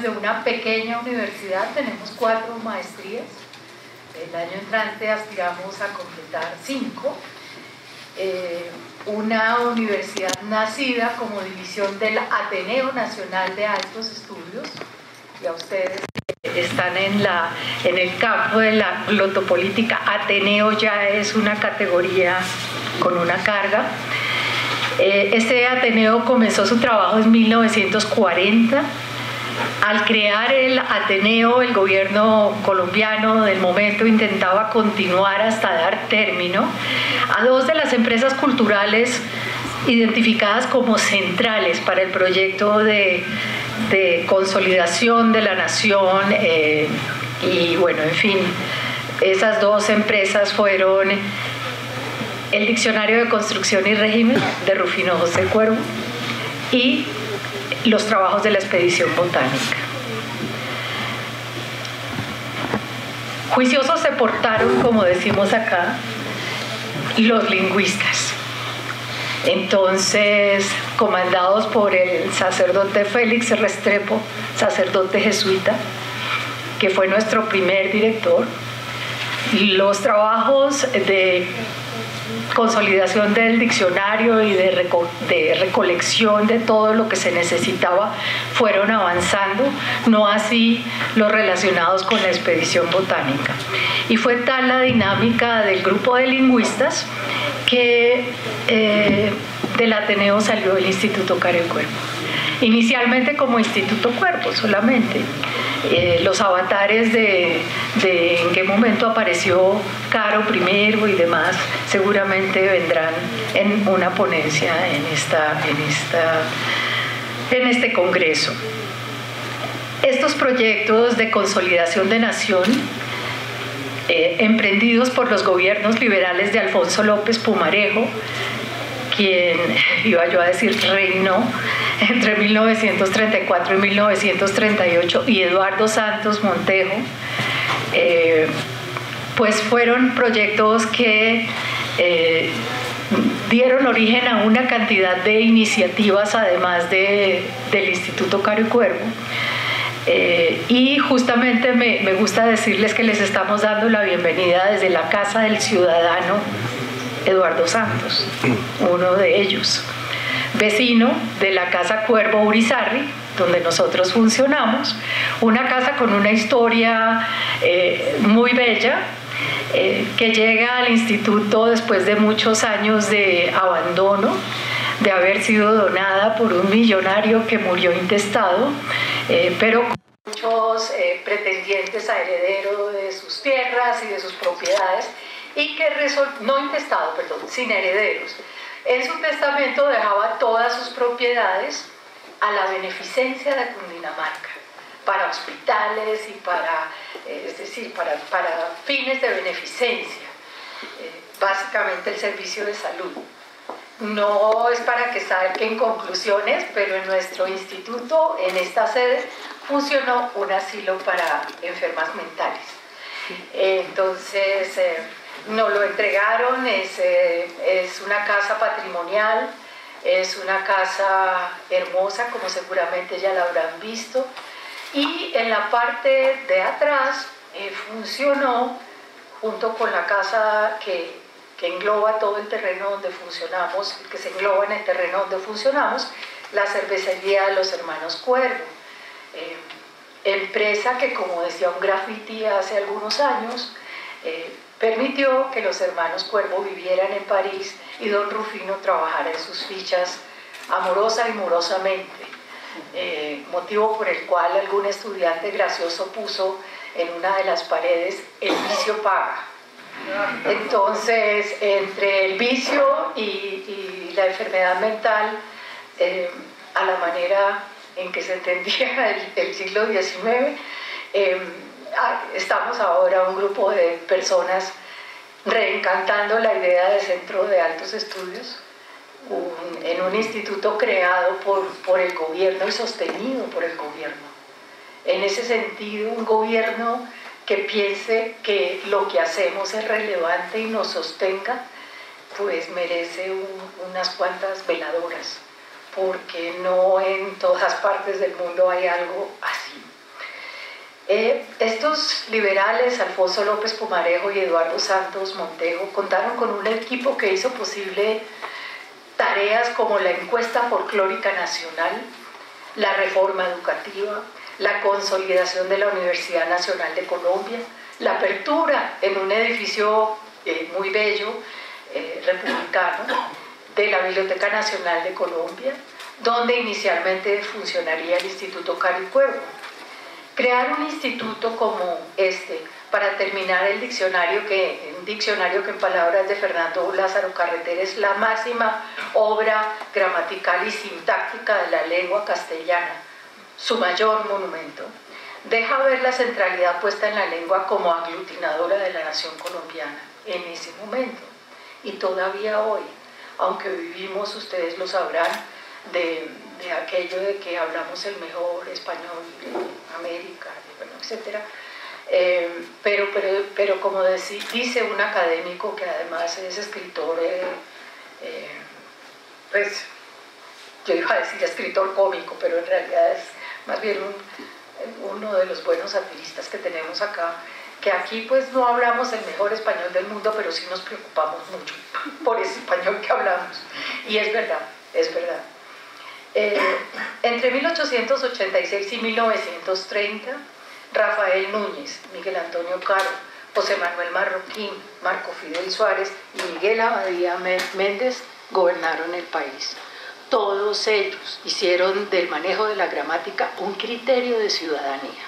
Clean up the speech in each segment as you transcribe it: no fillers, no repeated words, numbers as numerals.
de una pequeña universidad, tenemos 4 maestrías. El año entrante aspiramos a completar 5. Una universidad nacida como división del Ateneo Nacional de Altos Estudios. Ya ustedes están en el campo de la glotopolítica. Ateneo ya es una categoría con una carga. Este Ateneo comenzó su trabajo en 1940. Al crear el Ateneo, el gobierno colombiano del momento intentaba continuar hasta dar término a 2 de las empresas culturales identificadas como centrales para el proyecto de consolidación de la nación, y bueno, en fin, esas 2 empresas fueron el Diccionario de Construcción y Régimen de Rufino José Cuervo y los trabajos de la expedición botánica. Juiciosos se portaron, como decimos acá, los lingüistas. Entonces, comandados por el sacerdote Félix Restrepo, sacerdote jesuita, que fue nuestro primer director, los trabajos de consolidación del diccionario y de recolección de todo lo que se necesitaba fueron avanzando, no así los relacionados con la expedición botánica. Y fue tal la dinámica del grupo de lingüistas que del Ateneo salió el Instituto Caro y Cuervo. Inicialmente como Instituto Cuervo solamente. Los avatares de en qué momento apareció Caro primero y demás seguramente vendrán en una ponencia en este congreso. Estos proyectos de consolidación de nación emprendidos por los gobiernos liberales de Alfonso López Pumarejo, quien, iba yo a decir, reinó entre 1934 y 1938, y Eduardo Santos Montejo, pues fueron proyectos que dieron origen a una cantidad de iniciativas, además del Instituto Caro y Cuervo. Y justamente me gusta decirles que les estamos dando la bienvenida desde la Casa del Ciudadano Eduardo Santos, uno de ellos, vecino de la Casa Cuervo Urizarri, donde nosotros funcionamos, una casa con una historia muy bella, que llega al instituto después de muchos años de abandono, de haber sido donada por un millonario que murió intestado, pero con muchos pretendientes a heredero de sus tierras y de sus propiedades, y que no intestado, perdón, sin herederos. En su testamento dejaba todas sus propiedades a la beneficencia de Cundinamarca, para hospitales y es decir, para fines de beneficencia, básicamente el servicio de salud. No es para que saquen conclusiones, pero en nuestro instituto, en esta sede, funcionó un asilo para enfermas mentales. Entonces, nos lo entregaron, es una casa patrimonial, es una casa hermosa, como seguramente ya la habrán visto, y en la parte de atrás funcionó, junto con la casa que engloba todo el terreno donde funcionamos, que se engloba en el terreno donde funcionamos, la cervecería de los hermanos Cuervo, empresa que, como decía un graffiti hace algunos años, permitió que los hermanos Cuervo vivieran en París y don Rufino trabajara en sus fichas amorosa y morosamente, motivo por el cual algún estudiante gracioso puso en una de las paredes: el vicio paga. Entonces, entre el vicio y la enfermedad mental, a la manera en que se entendía el siglo XIX, estamos ahora un grupo de personas reencantando la idea de centro de altos estudios, en un instituto creado por el gobierno y sostenido por el gobierno. En ese sentido, un gobierno que piense que lo que hacemos es relevante y nos sostenga, pues merece unas cuantas veladoras, porque no en todas partes del mundo hay algo así. Estos liberales, Alfonso López Pumarejo y Eduardo Santos Montejo, contaron con un equipo que hizo posible tareas como la encuesta folclórica nacional, la reforma educativa, la consolidación de la Universidad Nacional de Colombia, la apertura en un edificio muy bello, republicano, de la Biblioteca Nacional de Colombia, donde inicialmente funcionaría el Instituto Caro y Cuervo. Crear un instituto como este para terminar un diccionario que en palabras de Fernando Lázaro Carreter es la máxima obra gramatical y sintáctica de la lengua castellana, su mayor monumento, deja ver la centralidad puesta en la lengua como aglutinadora de la nación colombiana en ese momento. Y todavía hoy, aunque vivimos, ustedes lo sabrán, de aquello de que hablamos el mejor español de América, bueno, etc. Pero como dice un académico que además es escritor, pues yo iba a decir escritor cómico, pero en realidad es más bien uno de los buenos satiristas que tenemos acá, que aquí pues no hablamos el mejor español del mundo, pero sí nos preocupamos mucho por ese español que hablamos. Y es verdad, es verdad. Entre 1886 y 1930, Rafael Núñez, Miguel Antonio Caro, José Manuel Marroquín, Marco Fidel Suárez y Miguel Abadía Méndez gobernaron el país. Todos ellos hicieron del manejo de la gramática un criterio de ciudadanía.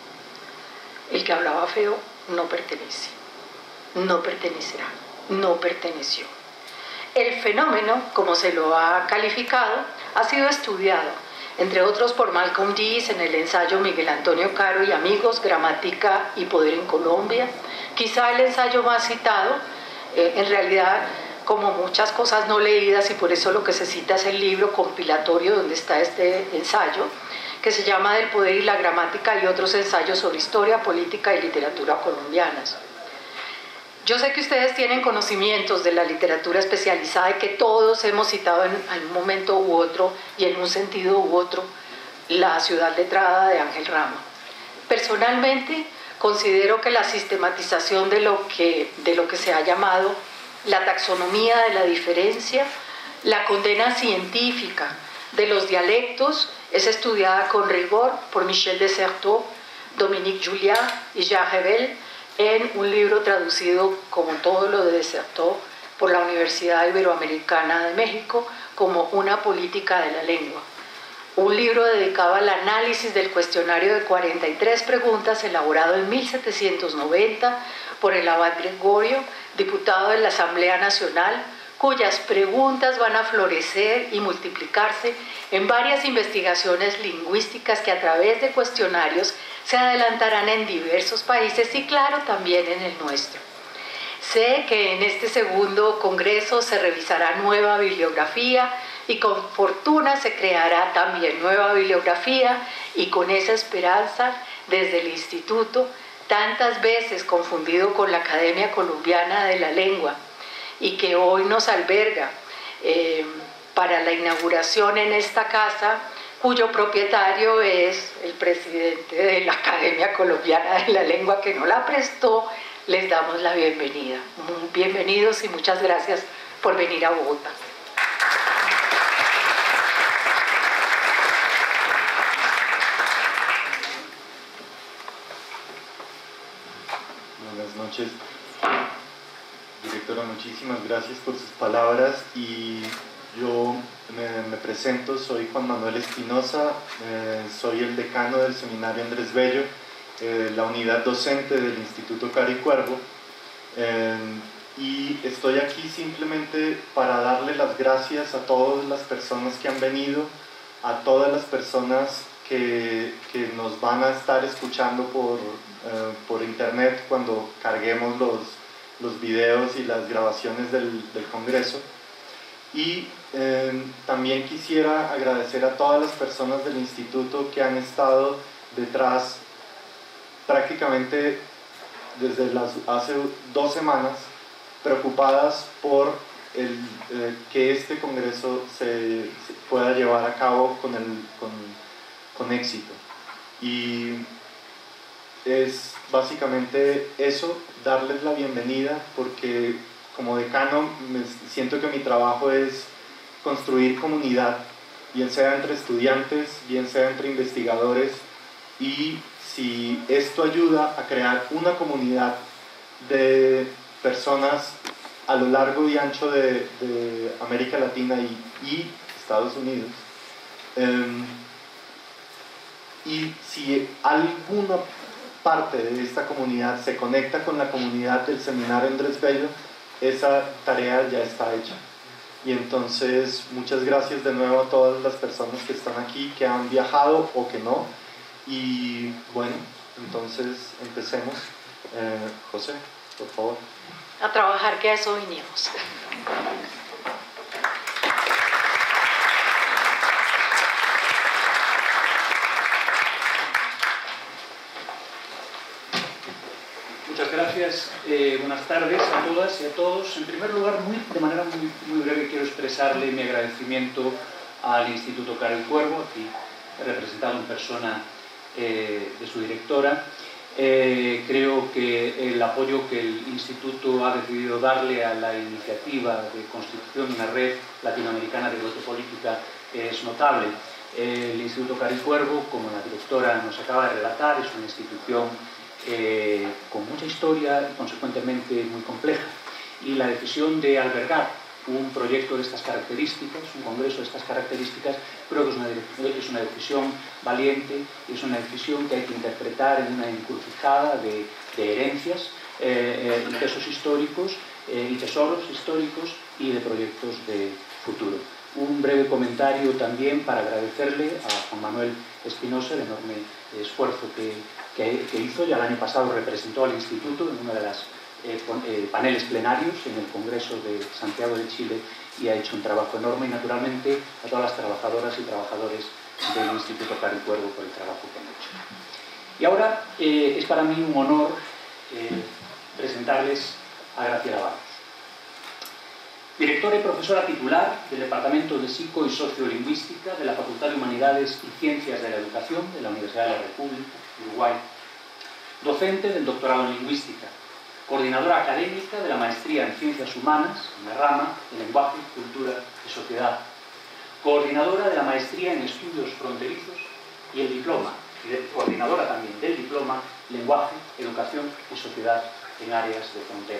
El que hablaba feo no pertenece, no pertenecerá, no perteneció. El fenómeno, como se lo ha calificado, ha sido estudiado, entre otros por Malcolm Dees en el ensayo Miguel Antonio Caro y amigos, Gramática y Poder en Colombia. Quizá el ensayo más citado, en realidad como muchas cosas no leídas, y por eso lo que se cita es el libro compilatorio donde está este ensayo, que se llama Del poder y la gramática y otros ensayos sobre historia, política y literatura colombianas. Yo sé que ustedes tienen conocimientos de la literatura especializada y que todos hemos citado en un momento u otro y en un sentido u otro La ciudad letrada de Ángel Rama. Personalmente considero que la sistematización de lo que se ha llamado la taxonomía de la diferencia, la condena científica de los dialectos es estudiada con rigor por Michel Desserteaux, Dominique Julliard y Jacques Rebel en un libro traducido, como todo lo de Desserteaux, por la Universidad Iberoamericana de México como Una política de la lengua. Un libro dedicado al análisis del cuestionario de 43 preguntas elaborado en 1790 por el abad Gregorio, diputado de la Asamblea Nacional, cuyas preguntas van a florecer y multiplicarse en varias investigaciones lingüísticas que a través de cuestionarios se adelantarán en diversos países y claro también en el nuestro. Sé que en este segundo congreso se revisará nueva bibliografía y con fortuna se creará también nueva bibliografía, y con esa esperanza desde el Instituto, tantas veces confundido con la Academia Colombiana de la Lengua y que hoy nos alberga para la inauguración en esta casa, cuyo propietario es el presidente de la Academia Colombiana de la Lengua, que no la prestó, les damos la bienvenida. Bienvenidos y muchas gracias por venir a Bogotá. Buenas noches. Directora, muchísimas gracias por sus palabras, y yo me presento, soy Juan Manuel Espinosa, soy el decano del Seminario Andrés Bello, la unidad docente del Instituto Caro y Cuervo, y estoy aquí simplemente para darle las gracias a todas las personas que han venido, a todas las personas que nos van a estar escuchando por internet cuando carguemos los videos y las grabaciones del Congreso. Y también quisiera agradecer a todas las personas del Instituto que han estado detrás prácticamente desde hace 2 semanas, preocupadas por que este Congreso se pueda llevar a cabo con éxito. Y es básicamente eso, darles la bienvenida, porque como decano siento que mi trabajo es construir comunidad, bien sea entre estudiantes, bien sea entre investigadores, y si esto ayuda a crear una comunidad de personas a lo largo y ancho de América Latina y Estados Unidos, y si alguna parte de esta comunidad se conecta con la comunidad del seminario Andrés Bello, esa tarea ya está hecha. Y entonces muchas gracias de nuevo a todas las personas que están aquí, que han viajado o que no. Y bueno, entonces empecemos. José, por favor. A trabajar, que a eso vinimos. Muchas gracias, buenas tardes a todas y a todos. En primer lugar, de manera muy breve, quiero expresarle mi agradecimiento al Instituto Caro y Cuervo, aquí representado en persona de su directora. Creo que el apoyo que el Instituto ha decidido darle a la iniciativa de constitución de una red latinoamericana de glotopolítica es notable. El Instituto Caro y Cuervo, como la directora nos acaba de relatar, es una institución con mucha historia y consecuentemente muy compleja, y la decisión de albergar un proyecto de estas características, un congreso de estas características, creo que es una decisión valiente y es una decisión que hay que interpretar en una encrucijada de herencias y pesos históricos y tesoros históricos y de proyectos de futuro. Un breve comentario también para agradecerle a Juan Manuel Espinosa el enorme esfuerzo que hizo. Ya el año pasado representó al Instituto en uno de los paneles plenarios en el Congreso de Santiago de Chile y ha hecho un trabajo enorme, y naturalmente a todas las trabajadoras y trabajadores del Instituto Caro y Cuervo por el trabajo que han hecho. Y ahora es para mí un honor presentarles a Graciela Barros, directora y profesora titular del Departamento de Psico y Sociolingüística de la Facultad de Humanidades y Ciencias de la Educación de la Universidad de la República, Uruguay, docente del doctorado en Lingüística, coordinadora académica de la maestría en Ciencias Humanas, en la rama de Lenguaje, Cultura y Sociedad, coordinadora de la maestría en Estudios Fronterizos y el diploma, y coordinadora también del diploma Lenguaje, Educación y Sociedad en Áreas de Frontera.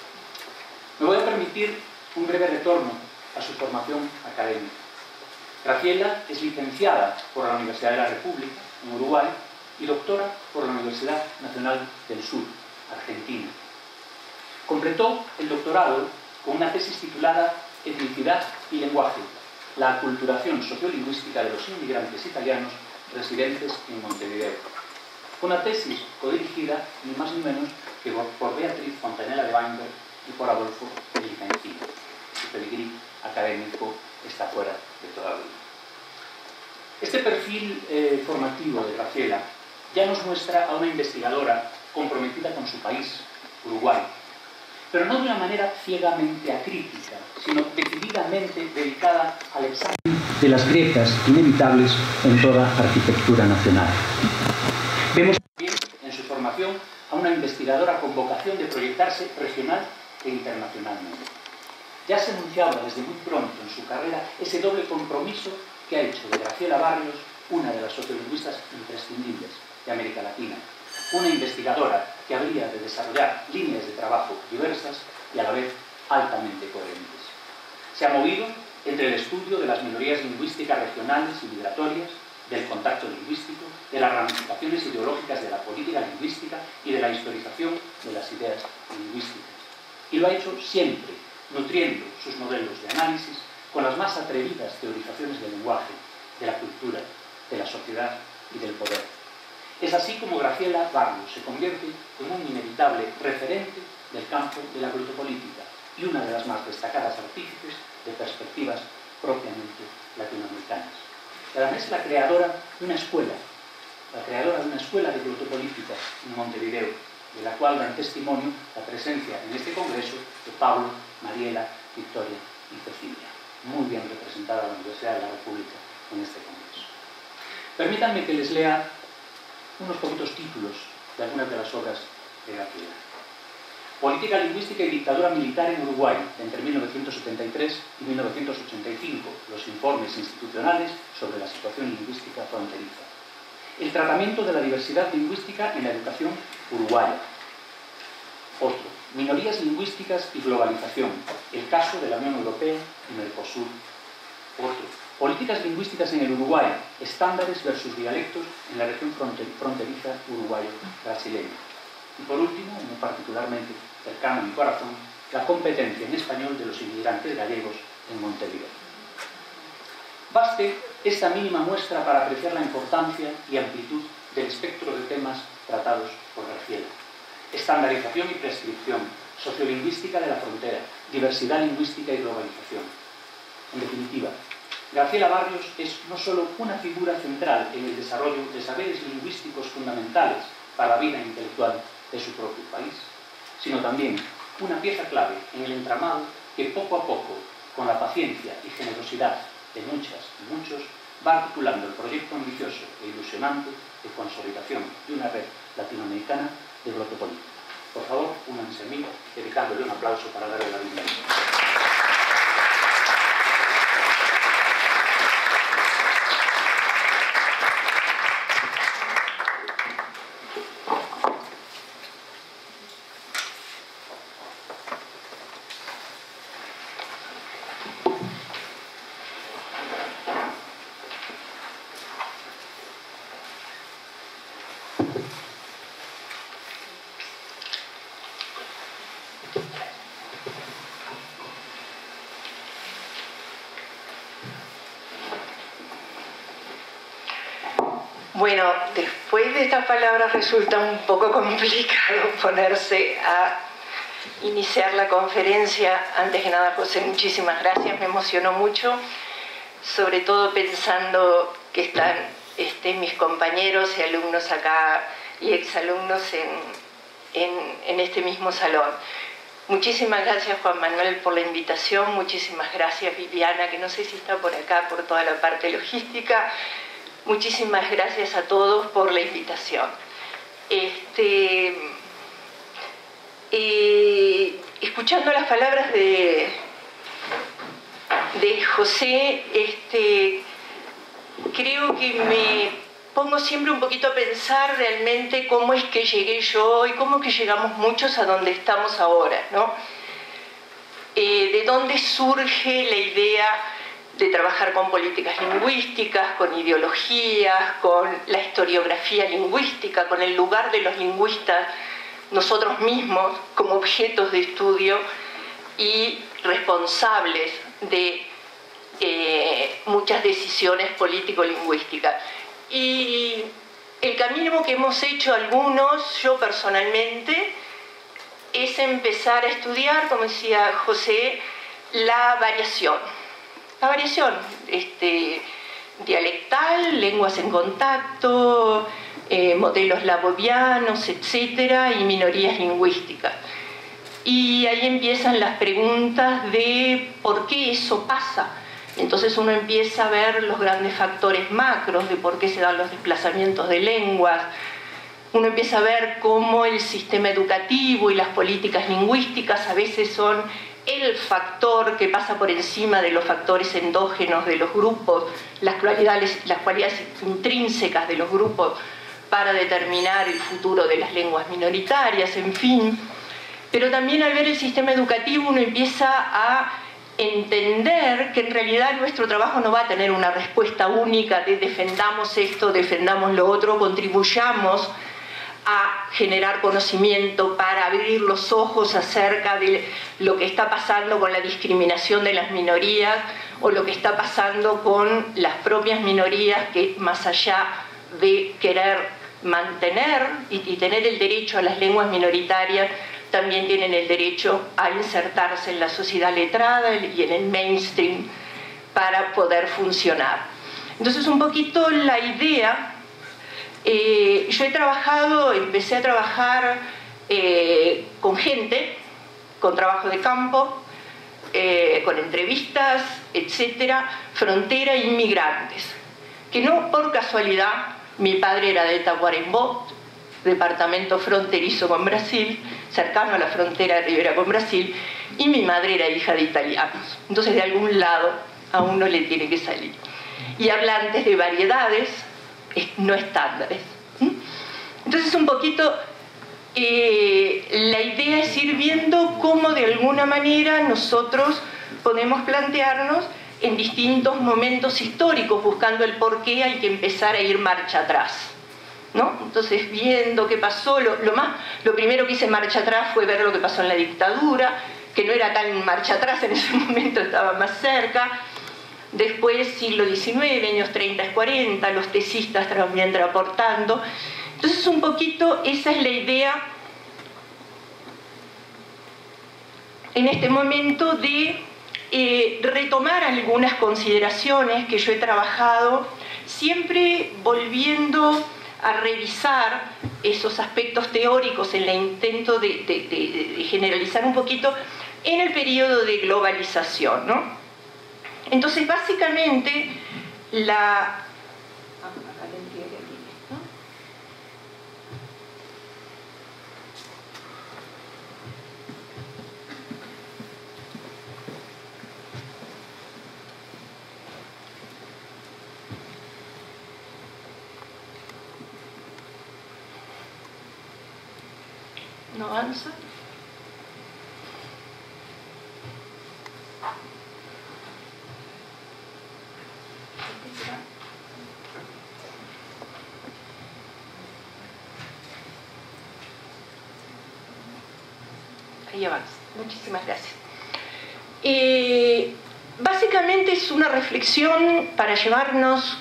Me voy a permitir un breve retorno a su formación académica. Graciela es licenciada por la Universidad de la República, en Uruguay, y doctora por la Universidad Nacional del Sur, Argentina. Completó el doctorado con una tesis titulada Etnicidad y lenguaje, la aculturación sociolingüística de los inmigrantes italianos residentes en Montevideo. Una tesis codirigida ni más ni menos que por Beatriz Fontanella de Weinberg y por Adolfo Licencini. Su pedigrí académico está fuera de toda duda. Este perfil formativo de Graciela ya nos muestra a una investigadora comprometida con su país, Uruguay, pero no de una manera ciegamente acrítica, sino decididamente dedicada al examen de las grietas inevitables en toda arquitectura nacional. Vemos también en su formación a una investigadora con vocación de proyectarse regional e internacionalmente. Ya se anunciaba desde muy pronto en su carrera ese doble compromiso que ha hecho de Graciela Barrios una de las sociolingüistas imprescindibles de América Latina, una investigadora que habría de desarrollar líneas de trabajo diversas y a la vez altamente coherentes. Se ha movido entre el estudio de las minorías lingüísticas regionales y migratorias, del contacto lingüístico, de las ramificaciones ideológicas de la política lingüística y de la historización de las ideas lingüísticas. Y lo ha hecho siempre, nutriendo sus modelos de análisis con las más atrevidas teorizaciones del lenguaje, de la cultura, de la sociedad y del poder. Es así como Graciela Barrios se convierte en un inevitable referente del campo de la glotopolítica y una de las más destacadas artífices de perspectivas propiamente latinoamericanas. Y además es la creadora de una escuela, de glotopolítica en Montevideo, de la cual dan testimonio la presencia en este congreso de Pablo, Mariela, Victoria y Cecilia, muy bien representada la Universidad de la República en este congreso. Permítanme que les lea unos poquitos títulos de algunas de las obras de Graciela. Política lingüística y dictadura militar en Uruguay, entre 1973 y 1985, los informes institucionales sobre la situación lingüística fronteriza. El tratamiento de la diversidad lingüística en la educación uruguaya. Otro, minorías lingüísticas y globalización, el caso de la Unión Europea y Mercosur. Otro, políticas lingüísticas en el Uruguay, estándares versus dialectos en la región fronteriza uruguayo-brasileña. Y por último, muy particularmente cercano a mi corazón, la competencia en español de los inmigrantes gallegos en Montevideo. Baste esta mínima muestra para apreciar la importancia y amplitud del espectro de temas tratados por Graciela. Estandarización y prescripción, sociolingüística de la frontera, diversidad lingüística y globalización. En definitiva, Graciela Barrios es no solo una figura central en el desarrollo de saberes lingüísticos fundamentales para la vida intelectual de su propio país, sino también una pieza clave en el entramado que poco a poco, con la paciencia y generosidad de muchas y muchos, va articulando el proyecto ambicioso e ilusionante de consolidación de una red latinoamericana de bloque político. Por favor, únanse a mí, dedicándole un aplauso para darle la bienvenida. Bueno, después de estas palabras resulta un poco complicado ponerse a iniciar la conferencia. Antes que nada, José, muchísimas gracias, me emocionó mucho, sobre todo pensando que están mis compañeros y alumnos acá y exalumnos en este mismo salón. Muchísimas gracias, Juan Manuel, por la invitación. Muchísimas gracias, Viviana, que no sé si está por acá, por toda la parte logística. Muchísimas gracias a todos por la invitación. Escuchando las palabras de José, creo que me pongo siempre un poquito a pensar realmente cómo es que llegué yo y cómo es que llegamos muchos a donde estamos ahora, ¿no? De dónde surge la idea de trabajar con políticas lingüísticas, con ideologías, con la historiografía lingüística, con el lugar de los lingüistas nosotros mismos como objetos de estudio y responsables de muchas decisiones político-lingüísticas. Y el camino que hemos hecho algunos, yo personalmente, es empezar a estudiar, como decía José, la variación dialectal, lenguas en contacto, modelos lavovianos, etcétera, y minorías lingüísticas. Y ahí empiezan las preguntas de por qué eso pasa. Entonces uno empieza a ver los grandes factores macros de por qué se dan los desplazamientos de lenguas. Uno empieza a ver cómo el sistema educativo y las políticas lingüísticas a veces son el factor que pasa por encima de los factores endógenos de los grupos, las cualidades intrínsecas de los grupos para determinar el futuro de las lenguas minoritarias, en fin. Pero también al ver el sistema educativo uno empieza a entender que en realidad nuestro trabajo no va a tener una respuesta única de defendamos esto, defendamos lo otro, contribuyamos a generar conocimiento para abrir los ojos acerca de lo que está pasando con la discriminación de las minorías o lo que está pasando con las propias minorías que más allá de querer mantener y tener el derecho a las lenguas minoritarias también tienen el derecho a insertarse en la sociedad letrada y en el mainstream para poder funcionar. Entonces un poquito la idea, yo empecé a trabajar con gente, con trabajo de campo, con entrevistas, etcétera, frontera e inmigrantes, que no por casualidad, mi padre era de Tacuarembó, departamento fronterizo con Brasil, cercano a la frontera de Rivera con Brasil, y mi madre era hija de italianos. Entonces de algún lado a uno le tiene que salir. Y hablantes de variedades no estándares. Entonces un poquito la idea es ir viendo cómo de alguna manera nosotros podemos plantearnos en distintos momentos históricos, buscando el por qué hay que empezar a ir marcha atrás, ¿no? Entonces, viendo qué pasó, lo primero que hice marcha atrás fue ver lo que pasó en la dictadura, que no era tan marcha atrás en ese momento, estaba más cerca. Después, siglo XIX, años 30, 40, los tesistas también aportando. Entonces, un poquito esa es la idea en este momento de retomar algunas consideraciones que yo he trabajado, siempre volviendo a revisar esos aspectos teóricos en el intento de generalizar un poquito en el periodo de globalización, ¿no? Entonces, básicamente, ¿no avanza? Ahí avanza. Muchísimas gracias. Básicamente es una reflexión para llevarnos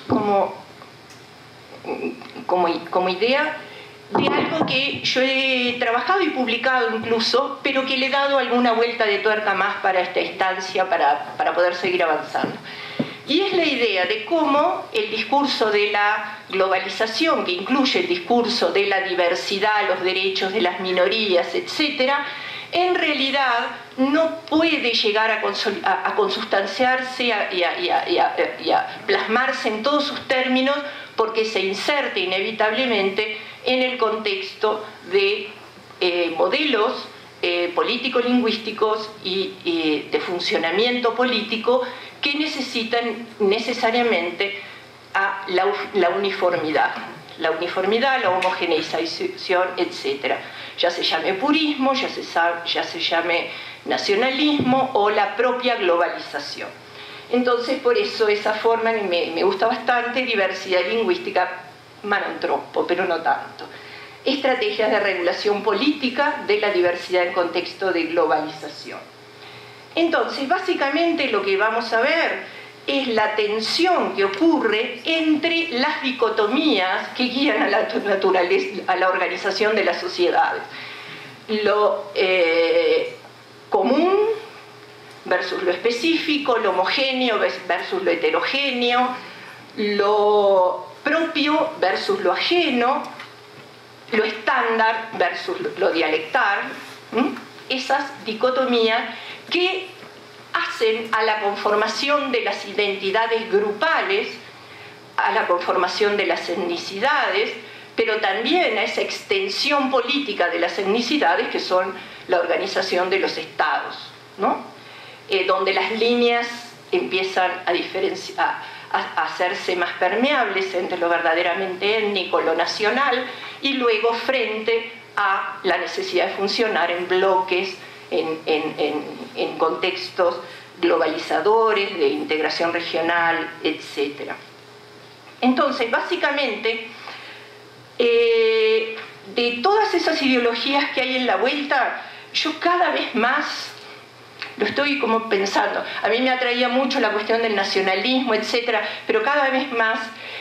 como idea de algo que yo he trabajado y publicado incluso, pero que le he dado alguna vuelta de tuerca más para esta instancia, para poder seguir avanzando. Y es la idea de cómo el discurso de la globalización, que incluye el discurso de la diversidad, los derechos de las minorías, etcétera, en realidad no puede llegar a consustanciarse y a plasmarse en todos sus términos, porque se inserta inevitablemente en el contexto de modelos político-lingüísticos y de funcionamiento político que necesitan necesariamente a la uniformidad, la homogeneización, etc. Ya se llame purismo, ya se llame nacionalismo o la propia globalización. Entonces, por eso esa forma me gusta bastante, diversidad lingüística, manantropo, pero no tanto. Estrategias de regulación política de la diversidad en contexto de globalización. Entonces, básicamente lo que vamos a ver es la tensión que ocurre entre las dicotomías que guían a la naturaleza, a la organización de las sociedades. Lo común versus lo específico, lo homogéneo versus lo heterogéneo, lo propio versus lo ajeno, lo estándar versus lo dialectal, esas dicotomías que hacen a la conformación de las identidades grupales, a la conformación de las etnicidades, pero también a esa extensión política de las etnicidades que son la organización de los estados, ¿no? Donde las líneas empiezan a hacerse más permeables entre lo verdaderamente étnico, lo nacional, y luego frente a la necesidad de funcionar en bloques, en contextos globalizadores, de integración regional, etc. Entonces, básicamente, de todas esas ideologías que hay en la vuelta, yo cada vez más lo estoy como pensando. A mí me atraía mucho la cuestión del nacionalismo, etcétera, pero cada vez más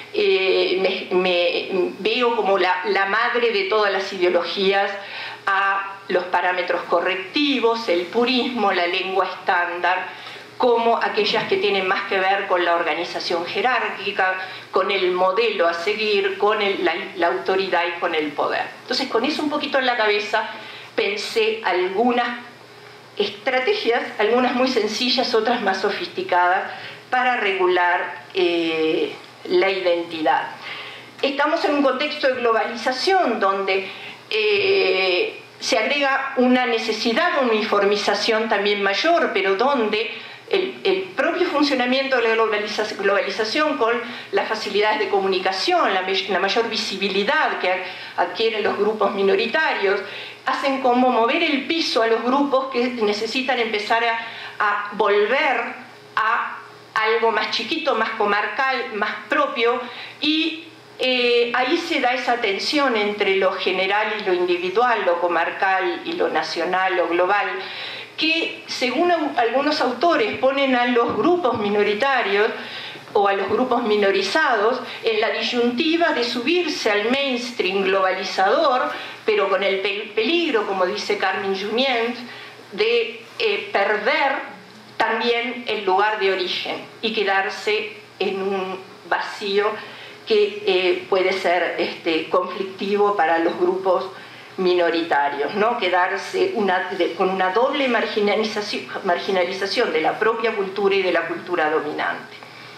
me veo como la madre de todas las ideologías a los parámetros correctivos, el purismo, la lengua estándar, como aquellas que tienen más que ver con la organización jerárquica, con el modelo a seguir, con la autoridad y con el poder. Entonces, con eso un poquito en la cabeza, pensé algunas estrategias, algunas muy sencillas, otras más sofisticadas, para regular la identidad. estamos en un contexto de globalización donde se agrega una necesidad de uniformización también mayor, pero donde el propio funcionamiento de la globalización con las facilidades de comunicación, la mayor visibilidad que adquieren los grupos minoritarios, hacen como mover el piso a los grupos que necesitan empezar a volver a algo más chiquito, más comarcal, más propio, y ahí se da esa tensión entre lo general y lo individual, lo comarcal y lo nacional o global, que según algunos autores ponen a los grupos minoritarios o a los grupos minorizados en la disyuntiva de subirse al mainstream globalizador, pero con el peligro, como dice Carmen Junyent, de perder también el lugar de origen y quedarse en un vacío que puede ser conflictivo para los grupos minoritarios, ¿no? Quedarse con una doble marginalización de la propia cultura y de la cultura dominante.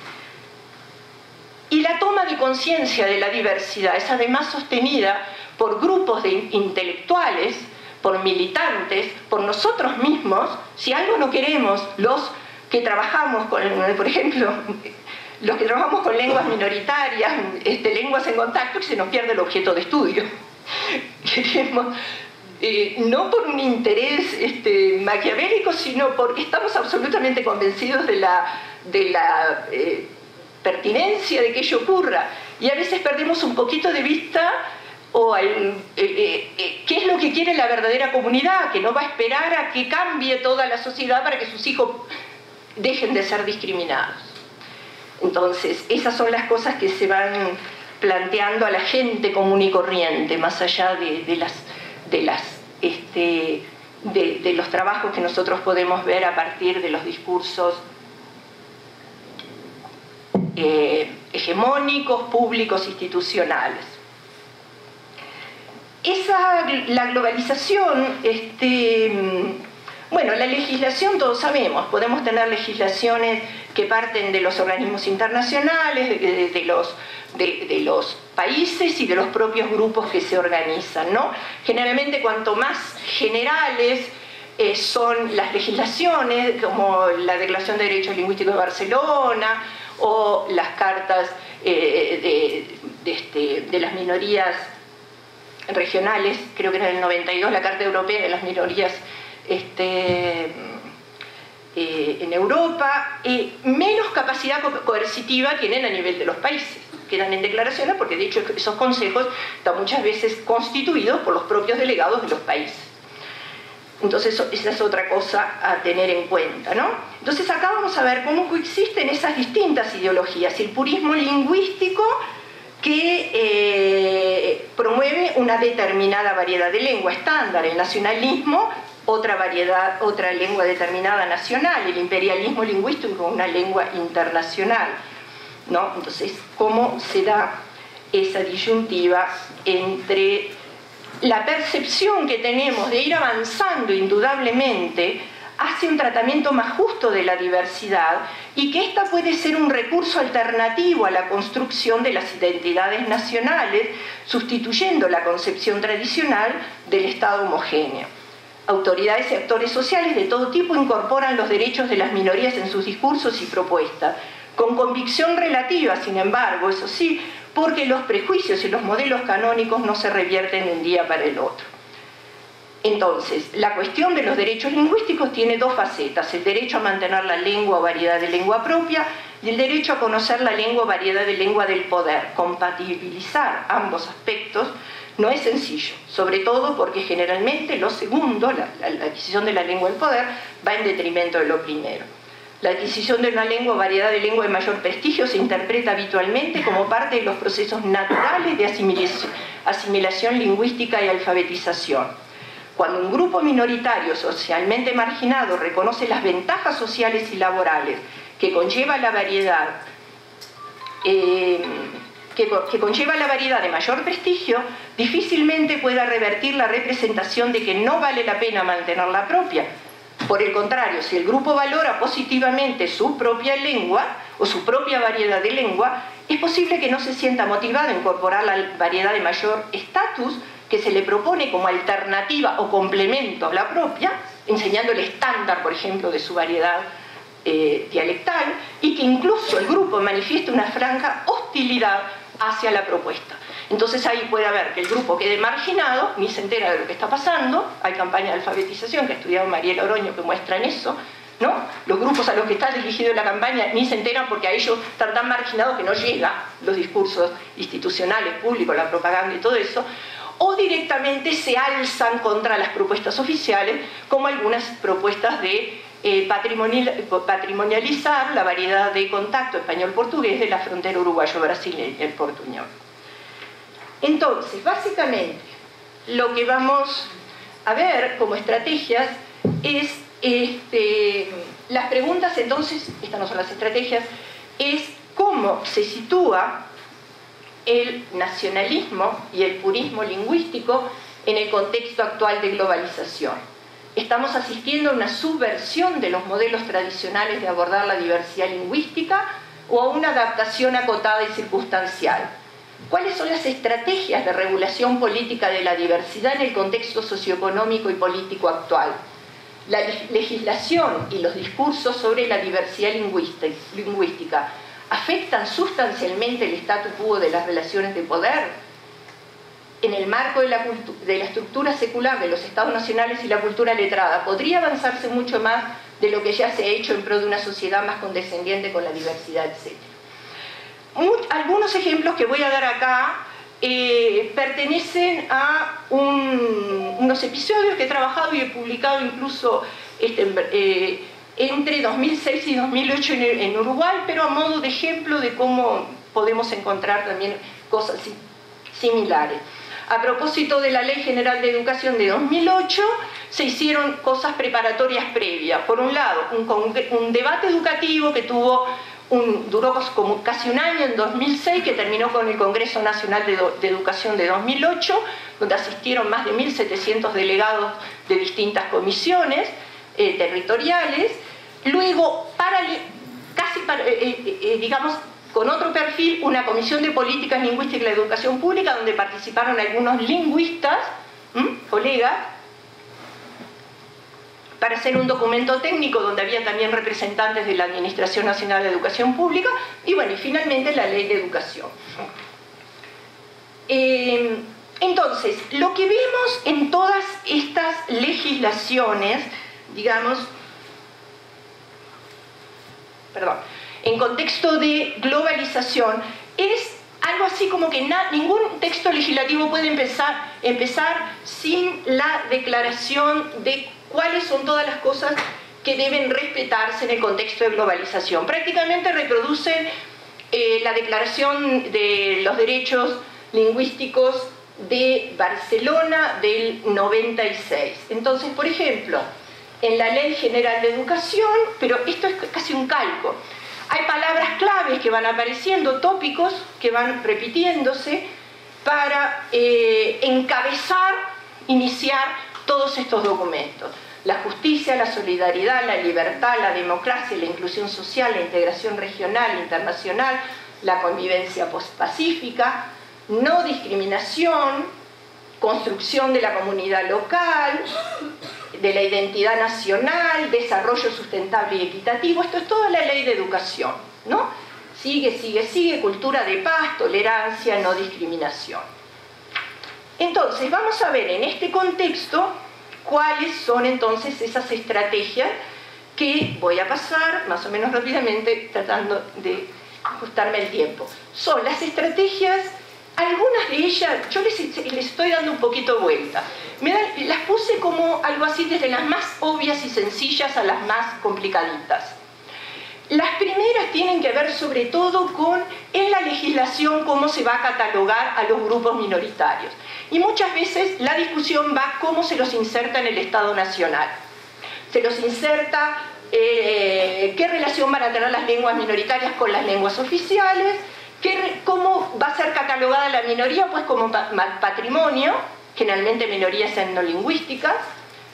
Y la toma de conciencia de la diversidad es además sostenida por grupos de intelectuales, por militantes, por nosotros mismos. Si algo no queremos, los que trabajamos con, por ejemplo, los que trabajamos con lenguas minoritarias, lenguas en contacto, que se nos pierde el objeto de estudio. Queremos, no por un interés maquiavélico, sino porque estamos absolutamente convencidos de la pertinencia de que ello ocurra. Y a veces perdemos un poquito de vista qué es lo que quiere la verdadera comunidad, que no va a esperar a que cambie toda la sociedad para que sus hijos dejen de ser discriminados. Entonces, esas son las cosas que se van planteando a la gente común y corriente, más allá de los trabajos que nosotros podemos ver a partir de los discursos hegemónicos, públicos, institucionales. La globalización, bueno, la legislación todos sabemos, podemos tener legislaciones que parten de los organismos internacionales, de los países y de los propios grupos que se organizan, ¿no? Generalmente cuanto más generales son las legislaciones, como la Declaración de Derechos Lingüísticos de Barcelona o las cartas de las minorías regionales, creo que era en el 92, la Carta Europea de las Minorías en Europa, menos capacidad coercitiva tienen a nivel de los países. Quedan en declaraciones porque de hecho esos consejos están muchas veces constituidos por los propios delegados de los países. Entonces esa es otra cosa a tener en cuenta, ¿no? Entonces acá vamos a ver cómo coexisten esas distintas ideologías. El purismo lingüístico, que promueve una determinada variedad de lengua estándar, el nacionalismo, otra lengua determinada nacional, el imperialismo lingüístico, una lengua internacional, ¿no? Entonces, ¿cómo se da esa disyuntiva entre la percepción que tenemos de ir avanzando indudablemente hacia un tratamiento más justo de la diversidad y que esta puede ser un recurso alternativo a la construcción de las identidades nacionales, sustituyendo la concepción tradicional del Estado homogéneo? Autoridades y actores sociales de todo tipo incorporan los derechos de las minorías en sus discursos y propuestas, con convicción relativa, sin embargo, eso sí, porque los prejuicios y los modelos canónicos no se revierten de un día para el otro. Entonces, la cuestión de los derechos lingüísticos tiene dos facetas: el derecho a mantener la lengua o variedad de lengua propia y el derecho a conocer la lengua o variedad de lengua del poder. Compatibilizar ambos aspectos no es sencillo, sobre todo porque generalmente lo segundo, la adquisición de la lengua del poder, va en detrimento de lo primero. La adquisición de una lengua o variedad de lengua de mayor prestigio se interpreta habitualmente como parte de los procesos naturales de asimilación lingüística y alfabetización. Cuando un grupo minoritario socialmente marginado reconoce las ventajas sociales y laborales que conlleva la variedad, que conlleva la variedad de mayor prestigio, difícilmente pueda revertir la representación de que no vale la pena mantener la propia, Por el contrario, si el grupo valora positivamente su propia lengua o su propia variedad de lengua, es posible que no se sienta motivado a incorporar la variedad de mayor estatus que se le propone como alternativa o complemento a la propia, enseñando el estándar, por ejemplo, de su variedad dialectal, y que incluso el grupo manifiesta una franca hostilidad hacia la propuesta. Entonces ahí puede haber que el grupo quede marginado, ni se entera de lo que está pasando. Hay campañas de alfabetización que ha estudiado Mariela Oroño que muestran eso, ¿no? Los grupos a los que está dirigida la campaña ni se enteran porque a ellos están tan marginados que no llegan los discursos institucionales, públicos, la propaganda y todo eso, o directamente se alzan contra las propuestas oficiales, como algunas propuestas de patrimonializar la variedad de contacto español-portugués de la frontera uruguayo-brasileña, el portuñol. Entonces, básicamente, lo que vamos a ver como estrategias es, las preguntas, entonces, estas no son las estrategias, es cómo se sitúa el nacionalismo y el purismo lingüístico en el contexto actual de globalización. Estamos asistiendo a una subversión de los modelos tradicionales de abordar la diversidad lingüística o a una adaptación acotada y circunstancial. ¿Cuáles son las estrategias de regulación política de la diversidad en el contexto socioeconómico y político actual? La legislación y los discursos sobre la diversidad lingüística afectan sustancialmente el status quo de las relaciones de poder. En el marco de la estructura secular de los estados nacionales y la cultura letrada, ¿podría avanzarse mucho más de lo que ya se ha hecho en pro de una sociedad más condescendiente con la diversidad, etc.? Algunos ejemplos que voy a dar acá pertenecen a unos episodios que he trabajado y he publicado incluso entre 2006 y 2008 en Uruguay, pero a modo de ejemplo de cómo podemos encontrar también cosas similares. A propósito de la Ley General de Educación de 2008, se hicieron cosas preparatorias previas. Por un lado, un debate educativo que duró como casi un año en 2006, que terminó con el Congreso Nacional de Educación de 2008, donde asistieron más de 1.700 delegados de distintas comisiones territoriales. Luego, digamos, con otro perfil, una comisión de políticas lingüísticas y la educación pública, donde participaron algunos lingüistas, colegas, para hacer un documento técnico donde había también representantes de la Administración Nacional de Educación Pública, y bueno, y finalmente la Ley de Educación. Entonces, lo que vemos en todas estas legislaciones, digamos, en contexto de globalización, es algo así como que ningún texto legislativo puede empezar sin la declaración de cuáles son todas las cosas que deben respetarse en el contexto de globalización. Prácticamente reproducen la Declaración de los Derechos Lingüísticos de Barcelona del 96. Entonces, por ejemplo, en la Ley General de Educación, pero esto es casi un calco, hay palabras claves que van apareciendo, tópicos que van repitiéndose para encabezar, iniciar todos estos documentos. La justicia, la solidaridad, la libertad, la democracia, la inclusión social, la integración regional, internacional, la convivencia pacífica, no discriminación, construcción de la comunidad local, de la identidad nacional, desarrollo sustentable y equitativo. Esto es toda la Ley de Educación, ¿no? Sigue, cultura de paz, tolerancia, no discriminación. Entonces, vamos a ver en este contexto cuáles son entonces esas estrategias que voy a pasar más o menos rápidamente tratando de ajustarme el tiempo. Son las estrategias, algunas de ellas, yo les estoy dando un poquito vuelta. Las puse como algo así desde las más obvias y sencillas a las más complicaditas. Las primeras tienen que ver sobre todo con en la legislación cómo se va a catalogar a los grupos minoritarios. Y muchas veces la discusión va cómo se los inserta en el Estado Nacional. Se los inserta, qué relación van a tener las lenguas minoritarias con las lenguas oficiales, cómo va a ser catalogada la minoría, pues como patrimonio, generalmente minorías etnolingüísticas,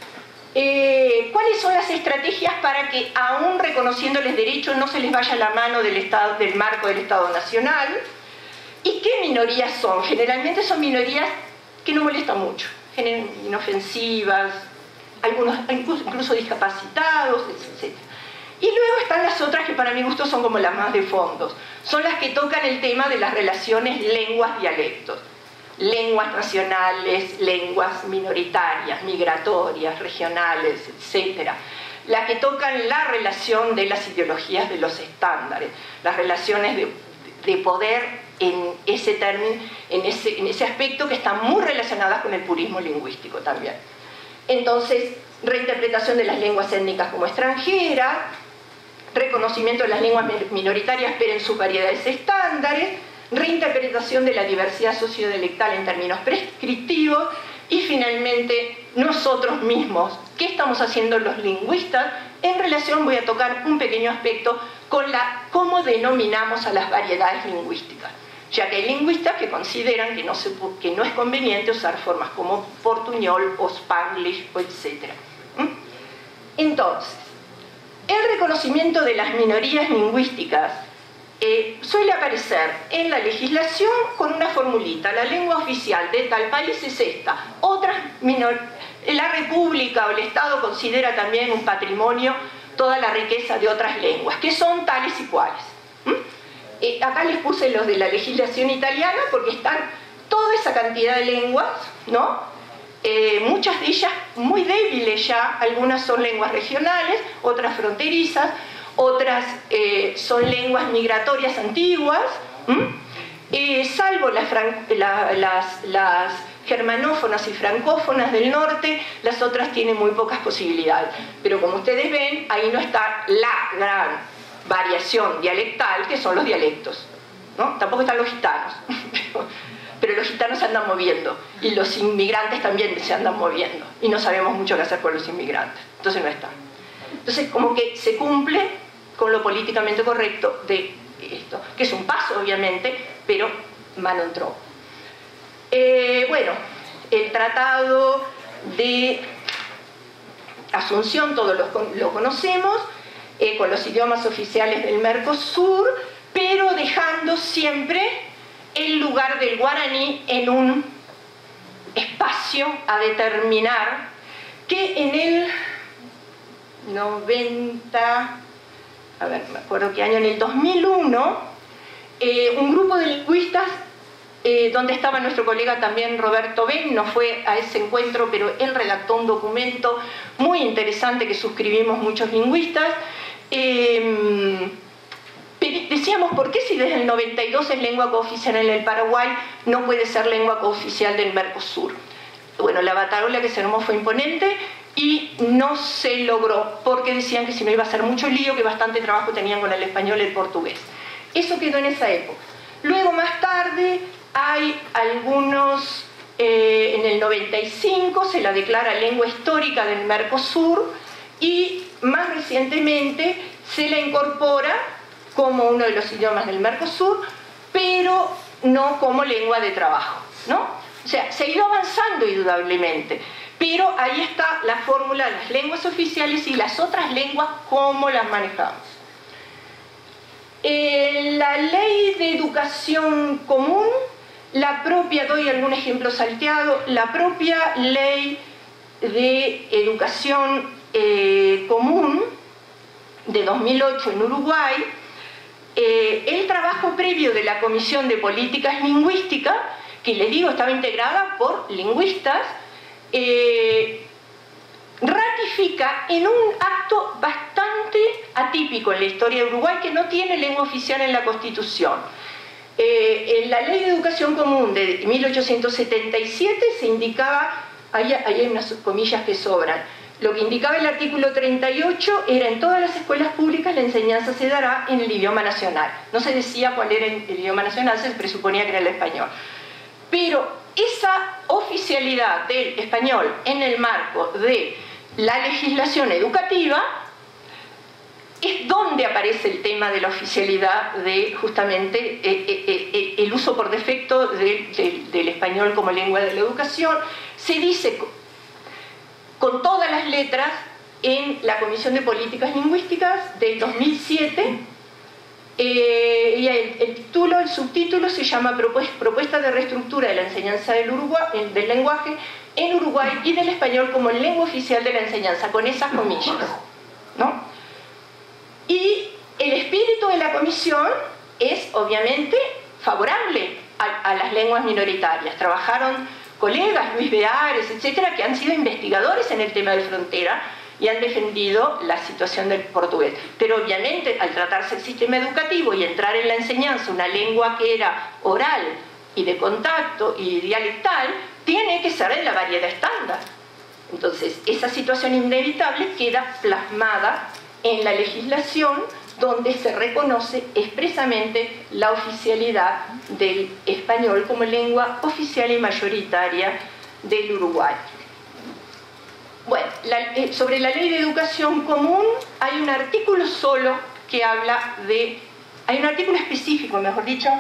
¿Cuáles son las estrategias para que, aún reconociéndoles derechos, no se les vaya la mano del marco del Estado Nacional? ¿Y qué minorías son? Generalmente son minorías que no molestan mucho, inofensivas, algunos incluso discapacitados, etc. Y luego están las otras que para mi gusto son como las más de fondos. Son las que tocan el tema de las relaciones lenguas-dialectos. Lenguas nacionales, lenguas minoritarias, migratorias, regionales, etc. Las que tocan la relación de las ideologías de los estándares, las relaciones de poder en ese término, en ese aspecto, que están muy relacionadas con el purismo lingüístico también. Entonces, reinterpretación de las lenguas étnicas como extranjeras, reconocimiento de las lenguas minoritarias pero en sus variedades estándares, reinterpretación de la diversidad sociodialectal en términos prescriptivos, y finalmente nosotros mismos, ¿qué estamos haciendo los lingüistas en relación? Voy a tocar un pequeño aspecto con cómo denominamos a las variedades lingüísticas, ya que hay lingüistas que consideran que no es conveniente usar formas como portuñol o spanglish, etc. Entonces, el reconocimiento de las minorías lingüísticas suele aparecer en la legislación con una formulita: la lengua oficial de tal país es esta. La República o el Estado considera también un patrimonio toda la riqueza de otras lenguas, que son tales y cuales. Acá les puse los de la legislación italiana porque están toda esa cantidad de lenguas, ¿no? Muchas de ellas muy débiles ya, algunas son lenguas regionales, otras fronterizas, otras son lenguas migratorias antiguas, salvo las germanófonas y francófonas del norte, las otras tienen muy pocas posibilidades. Pero como ustedes ven, ahí no está la gran variación dialectal, que son los dialectos, ¿no? Tampoco están los gitanos, pero los gitanos se andan moviendo, y los inmigrantes también se andan moviendo, y no sabemos mucho qué hacer con los inmigrantes, entonces no están. Entonces, como que se cumple con lo políticamente correcto de esto, que es un paso, obviamente, pero mano entró. Bueno, el Tratado de Asunción, todos lo conocemos, con los idiomas oficiales del Mercosur, pero dejando siempre el lugar del guaraní en un espacio a determinar, que en el 90, a ver, me acuerdo qué año, en el 2001, un grupo de lingüistas, donde estaba nuestro colega también Roberto Ben, no fue a ese encuentro, pero él redactó un documento muy interesante que suscribimos muchos lingüistas. Decíamos, ¿por qué si desde el 92 es lengua cooficial en el Paraguay, no puede ser lengua cooficial del Mercosur? Bueno, la batarola que se armó fue imponente y no se logró, porque decían que si no iba a ser mucho lío, que bastante trabajo tenían con el español y el portugués. Eso quedó en esa época. Luego, más tarde, hay algunos, en el 95 se la declara lengua histórica del Mercosur, y más recientemente se la incorpora como uno de los idiomas del Mercosur, pero no como lengua de trabajo, ¿no? O sea, se ha ido avanzando indudablemente, pero ahí está la fórmula de las lenguas oficiales y las otras lenguas, cómo las manejamos. La ley de educación común, la propia, doy algún ejemplo salteado, la propia ley de educación común de 2008 en Uruguay, el trabajo previo de la Comisión de Políticas Lingüísticas, que les digo estaba integrada por lingüistas, ratifica en un acto bastante atípico en la historia de Uruguay, que no tiene lengua oficial en la Constitución. En la Ley de Educación Común de 1877 se indicaba, ahí hay unas comillas que sobran, lo que indicaba el artículo 38 era: en todas las escuelas públicas la enseñanza se dará en el idioma nacional. No se decía cuál era el idioma nacional, se presuponía que era el español. Pero esa oficialidad del español en el marco de la legislación educativa es donde aparece el tema de la oficialidad de justamente el uso por defecto del español como lengua de la educación. Se dice con todas las letras en la Comisión de Políticas Lingüísticas del 2007, y el subtítulo se llama Propuesta de reestructura de la enseñanza del lenguaje en Uruguay y del español como lengua oficial de la enseñanza, con esas comillas, ¿no? Y el espíritu de la comisión es obviamente favorable a las lenguas minoritarias. Trabajaron colegas, Luis Beares, etcétera, que han sido investigadores en el tema de frontera y han defendido la situación del portugués. Pero obviamente, al tratarse el sistema educativo y entrar en la enseñanza una lengua que era oral y de contacto y dialectal, tiene que ser en la variedad estándar. Entonces, esa situación inevitable queda plasmada en la legislación, donde se reconoce expresamente la oficialidad del español como lengua oficial y mayoritaria del Uruguay. Bueno, sobre la Ley de Educación Común hay un artículo solo que habla de... Hay un artículo específico, mejor dicho,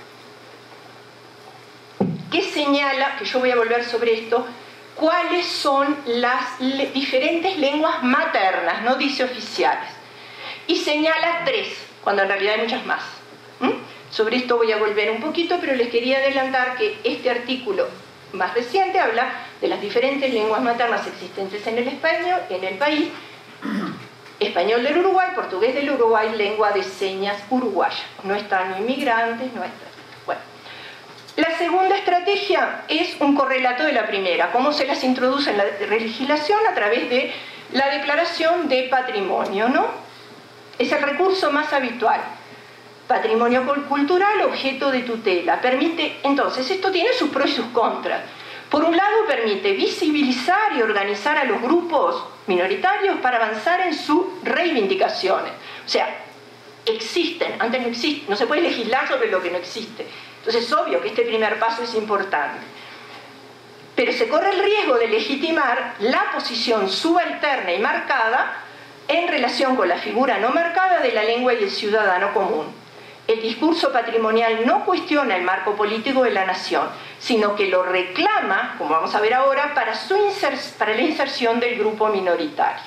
que señala, que yo voy a volver sobre esto, cuáles son las diferentes lenguas maternas, no dice oficiales. Y señala 3, cuando en realidad hay muchas más. Sobre esto voy a volver un poquito, pero les quería adelantar que este artículo más reciente habla de las diferentes lenguas maternas existentes en el español, en el país: español del Uruguay, portugués del Uruguay, lengua de señas uruguaya. No están inmigrantes, no están... Bueno. La segunda estrategia es un correlato de la primera, cómo se las introduce en la legislación a través de la declaración de patrimonio, ¿no? Es el recurso más habitual. Patrimonio cultural, objeto de tutela. Permite, entonces, esto tiene sus pros y sus contras. Por un lado, permite visibilizar y organizar a los grupos minoritarios para avanzar en sus reivindicaciones. O sea, existen, antes no existen, no se puede legislar sobre lo que no existe. Entonces es obvio que este primer paso es importante. Pero se corre el riesgo de legitimar la posición subalterna y marcada en relación con la figura no marcada de la lengua y el ciudadano común. El discurso patrimonial no cuestiona el marco político de la nación, sino que lo reclama, como vamos a ver ahora, para la inserción del grupo minoritario.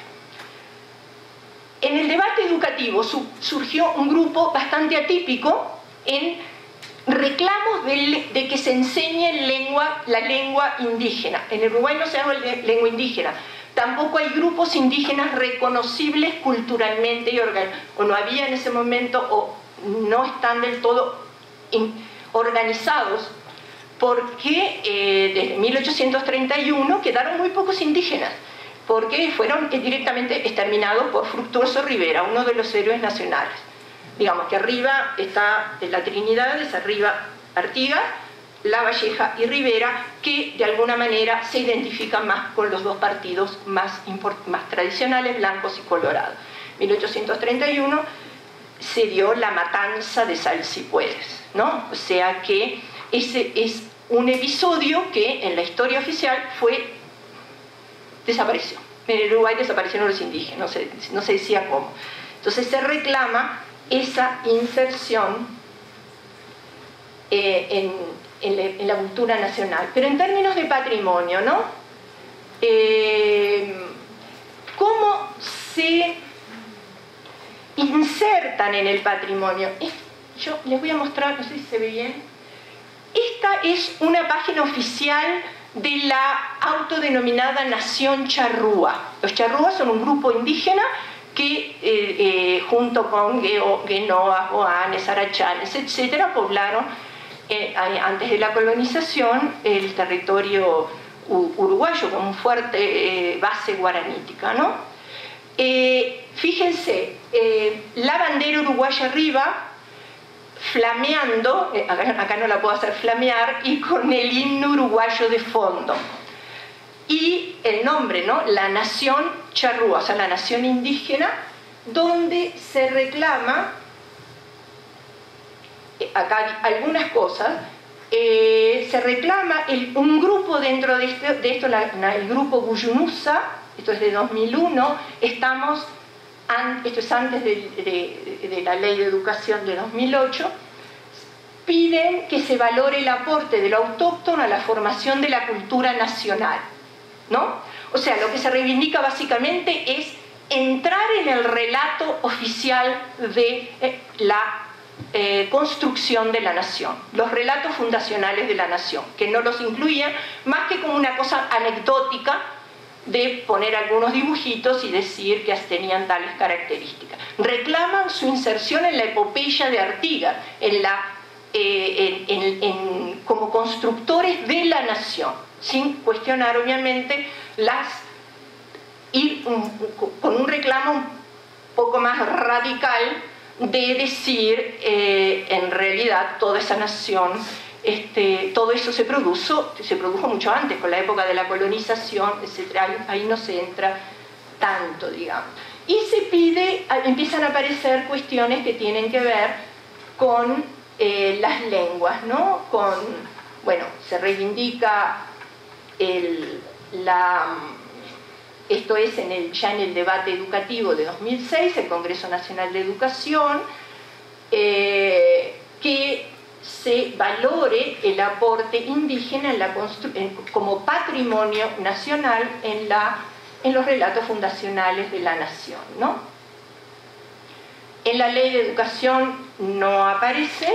En el debate educativo surgió un grupo bastante atípico en reclamos de que se enseñe la lengua indígena. En el Uruguay no se habla lengua indígena. Tampoco hay grupos indígenas reconocibles culturalmente o no había en ese momento, o no están del todo organizados, porque desde 1831 quedaron muy pocos indígenas, porque fueron directamente exterminados por Fructuoso Rivera, uno de los héroes nacionales. Digamos que arriba está la Trinidad, es arriba Artigas, La Valleja y Rivera, que de alguna manera se identifican más con los dos partidos más tradicionales, blancos y colorados. 1831 se dio la matanza de Salsipuedes, ¿no? O sea que ese es un episodio que en la historia oficial desapareció. En el Uruguay desaparecieron los indígenas, no se decía cómo. Entonces se reclama esa inserción en la cultura nacional. Pero en términos de patrimonio, ¿no? ¿Cómo se insertan en el patrimonio? Yo les voy a mostrar, no sé si se ve bien. Esta es una página oficial de la autodenominada Nación Charrúa. Los charrúas son un grupo indígena que junto con guenoas, boanes, arachanes, etcétera, poblaron antes de la colonización el territorio uruguayo con una fuerte base guaranítica, ¿no? Fíjense, la bandera uruguaya arriba, flameando, acá no la puedo hacer flamear, y con el himno uruguayo de fondo. Y el nombre, ¿no? La Nación Charrúa, o sea, la nación indígena, donde se reclama, acá hay algunas cosas, se reclama un grupo dentro de esto, el grupo Guyunusa, esto es de 2001, esto es antes de la Ley de Educación de 2008, piden que se valore el aporte de lo autóctono a la formación de la cultura nacional, ¿no? O sea, lo que se reivindica básicamente es entrar en el relato oficial de la construcción de la nación, los relatos fundacionales de la nación, que no los incluían más que como una cosa anecdótica de poner algunos dibujitos y decir que tenían tales características. Reclaman su inserción en la epopeya de Artigas, como constructores de la nación, sin cuestionar obviamente con un reclamo un poco más radical de decir en realidad toda esa nación, todo eso se produjo mucho antes, con la época de la colonización, etc. Ahí no se entra tanto, digamos. Y empiezan a aparecer cuestiones que tienen que ver con las lenguas, ¿no? Bueno, se reivindica esto es ya en el debate educativo de 2006, el Congreso Nacional de Educación, que se valore el aporte indígena como patrimonio nacional en los relatos fundacionales de la nación, ¿no? En la Ley de Educación no aparecen,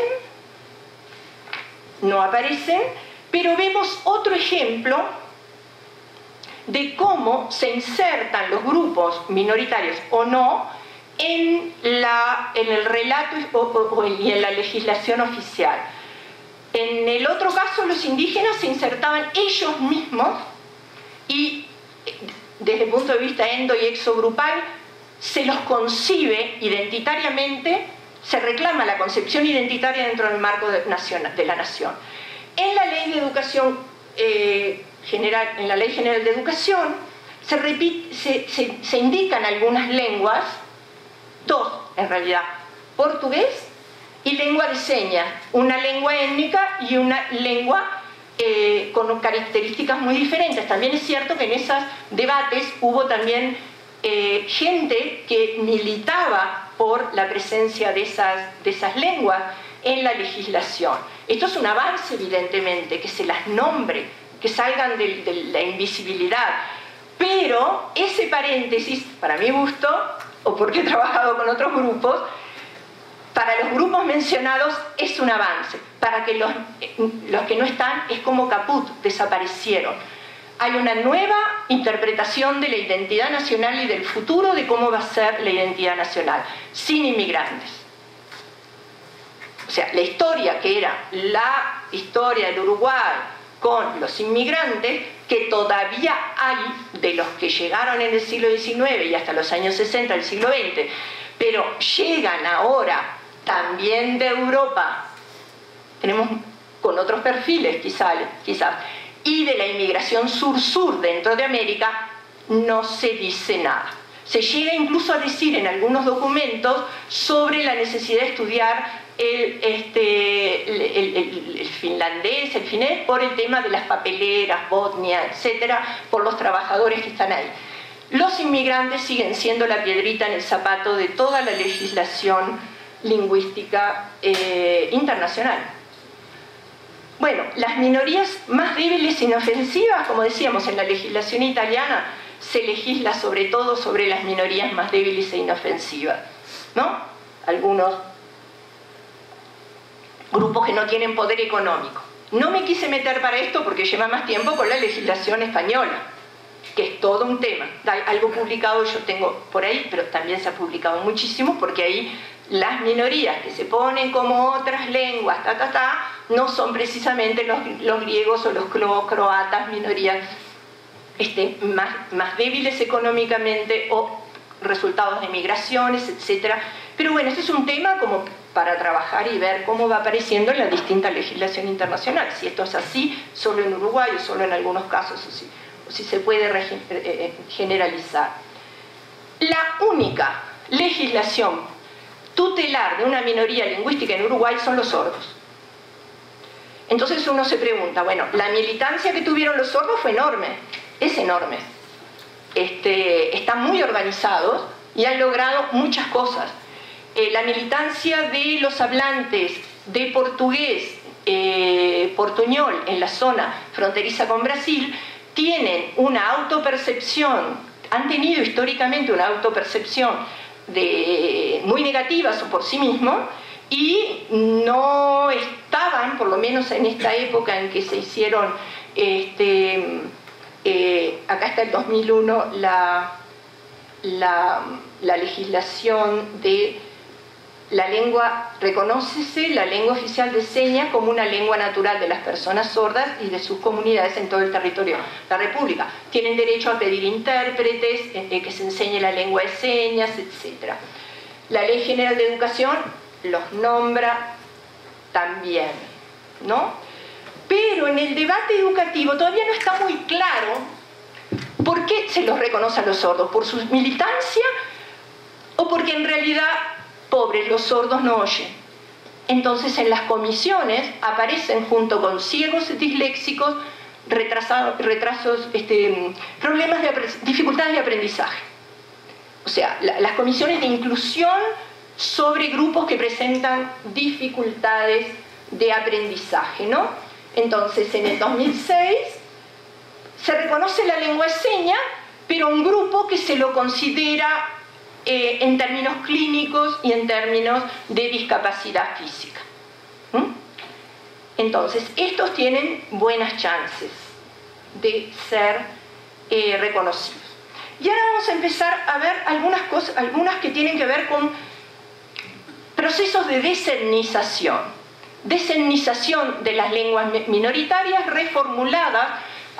pero vemos otro ejemplo de cómo se insertan los grupos minoritarios o no en el relato y en la legislación oficial. En el otro caso, los indígenas se insertaban ellos mismos y desde el punto de vista endo y exogrupal se los concibe identitariamente, se reclama la concepción identitaria dentro del marco de la nación. En la Ley de Educación en la Ley General de Educación se indican algunas lenguas, dos en realidad, portugués y lengua de señas, una lengua étnica y una lengua con características muy diferentes. También es cierto que en esos debates hubo también gente que militaba por la presencia de esas lenguas en la legislación. Esto es un avance, evidentemente, que se las nombre, que salgan de la invisibilidad. Pero ese paréntesis, para mi gusto, o porque he trabajado con otros grupos, para los grupos mencionados es un avance. Para que los que no están es como caput, desaparecieron. Hay una nueva interpretación de la identidad nacional y del futuro de cómo va a ser la identidad nacional, sin inmigrantes. O sea, la historia que era la historia del Uruguay con los inmigrantes, que todavía hay de los que llegaron en el siglo XIX y hasta los años 60 del siglo XX, pero llegan ahora también de Europa, tenemos con otros perfiles quizás, y de la inmigración sur-sur dentro de América, no se dice nada. Se llega incluso a decir en algunos documentos sobre la necesidad de estudiar el finlandés, el finés, por el tema de las papeleras, Botnia, etcétera, por los trabajadores que están ahí. Los inmigrantes siguen siendo la piedrita en el zapato de toda la legislación lingüística internacional. Bueno, las minorías más débiles e inofensivas, como decíamos, en la legislación italiana se legisla sobre todo sobre las minorías más débiles e inofensivas, ¿no? Algunos grupos que no tienen poder económico. No me quise meter para esto porque lleva más tiempo con la legislación española, que es todo un tema. Hay algo publicado yo tengo por ahí, pero también se ha publicado muchísimo, porque ahí las minorías que se ponen como otras lenguas, no son precisamente los griegos o los croatas, minorías más débiles económicamente o resultados de migraciones, etc. Pero bueno, este es un tema como para trabajar y ver cómo va apareciendo en la distinta legislación internacional, si esto es así solo en Uruguay o solo en algunos casos, o si se puede generalizar. La única legislación tutelar de una minoría lingüística en Uruguay son los sordos. Entonces uno se pregunta, bueno, la militancia que tuvieron los sordos fue enorme, es enorme. Están muy organizados y han logrado muchas cosas. La militancia de los hablantes de portugués, portuñol, en la zona fronteriza con Brasil, tienen una autopercepción, han tenido históricamente una autopercepción muy negativa por sí mismos, y no estaban, por lo menos en esta época en que se hicieron, acá está el 2001, la legislación de la lengua, reconócese la lengua oficial de señas como una lengua natural de las personas sordas y de sus comunidades en todo el territorio de la República. Tienen derecho a pedir intérpretes, que se enseñe la lengua de señas, etc. La Ley General de Educación los nombra también, ¿no? Pero en el debate educativo todavía no está muy claro por qué se los reconoce a los sordos, por su militancia o porque en realidad, pobres, los sordos no oyen. Entonces en las comisiones aparecen junto con ciegos y disléxicos problemas dificultades de aprendizaje. O sea, las comisiones de inclusión sobre grupos que presentan dificultades de aprendizaje, ¿no? Entonces, en el 2006 se reconoce la lengua de señas, pero un grupo que se lo considera en términos clínicos y en términos de discapacidad física. Entonces, estos tienen buenas chances de ser reconocidos. Y ahora vamos a empezar a ver algunas cosas, algunas que tienen que ver con procesos de desetnización de las lenguas minoritarias, reformuladas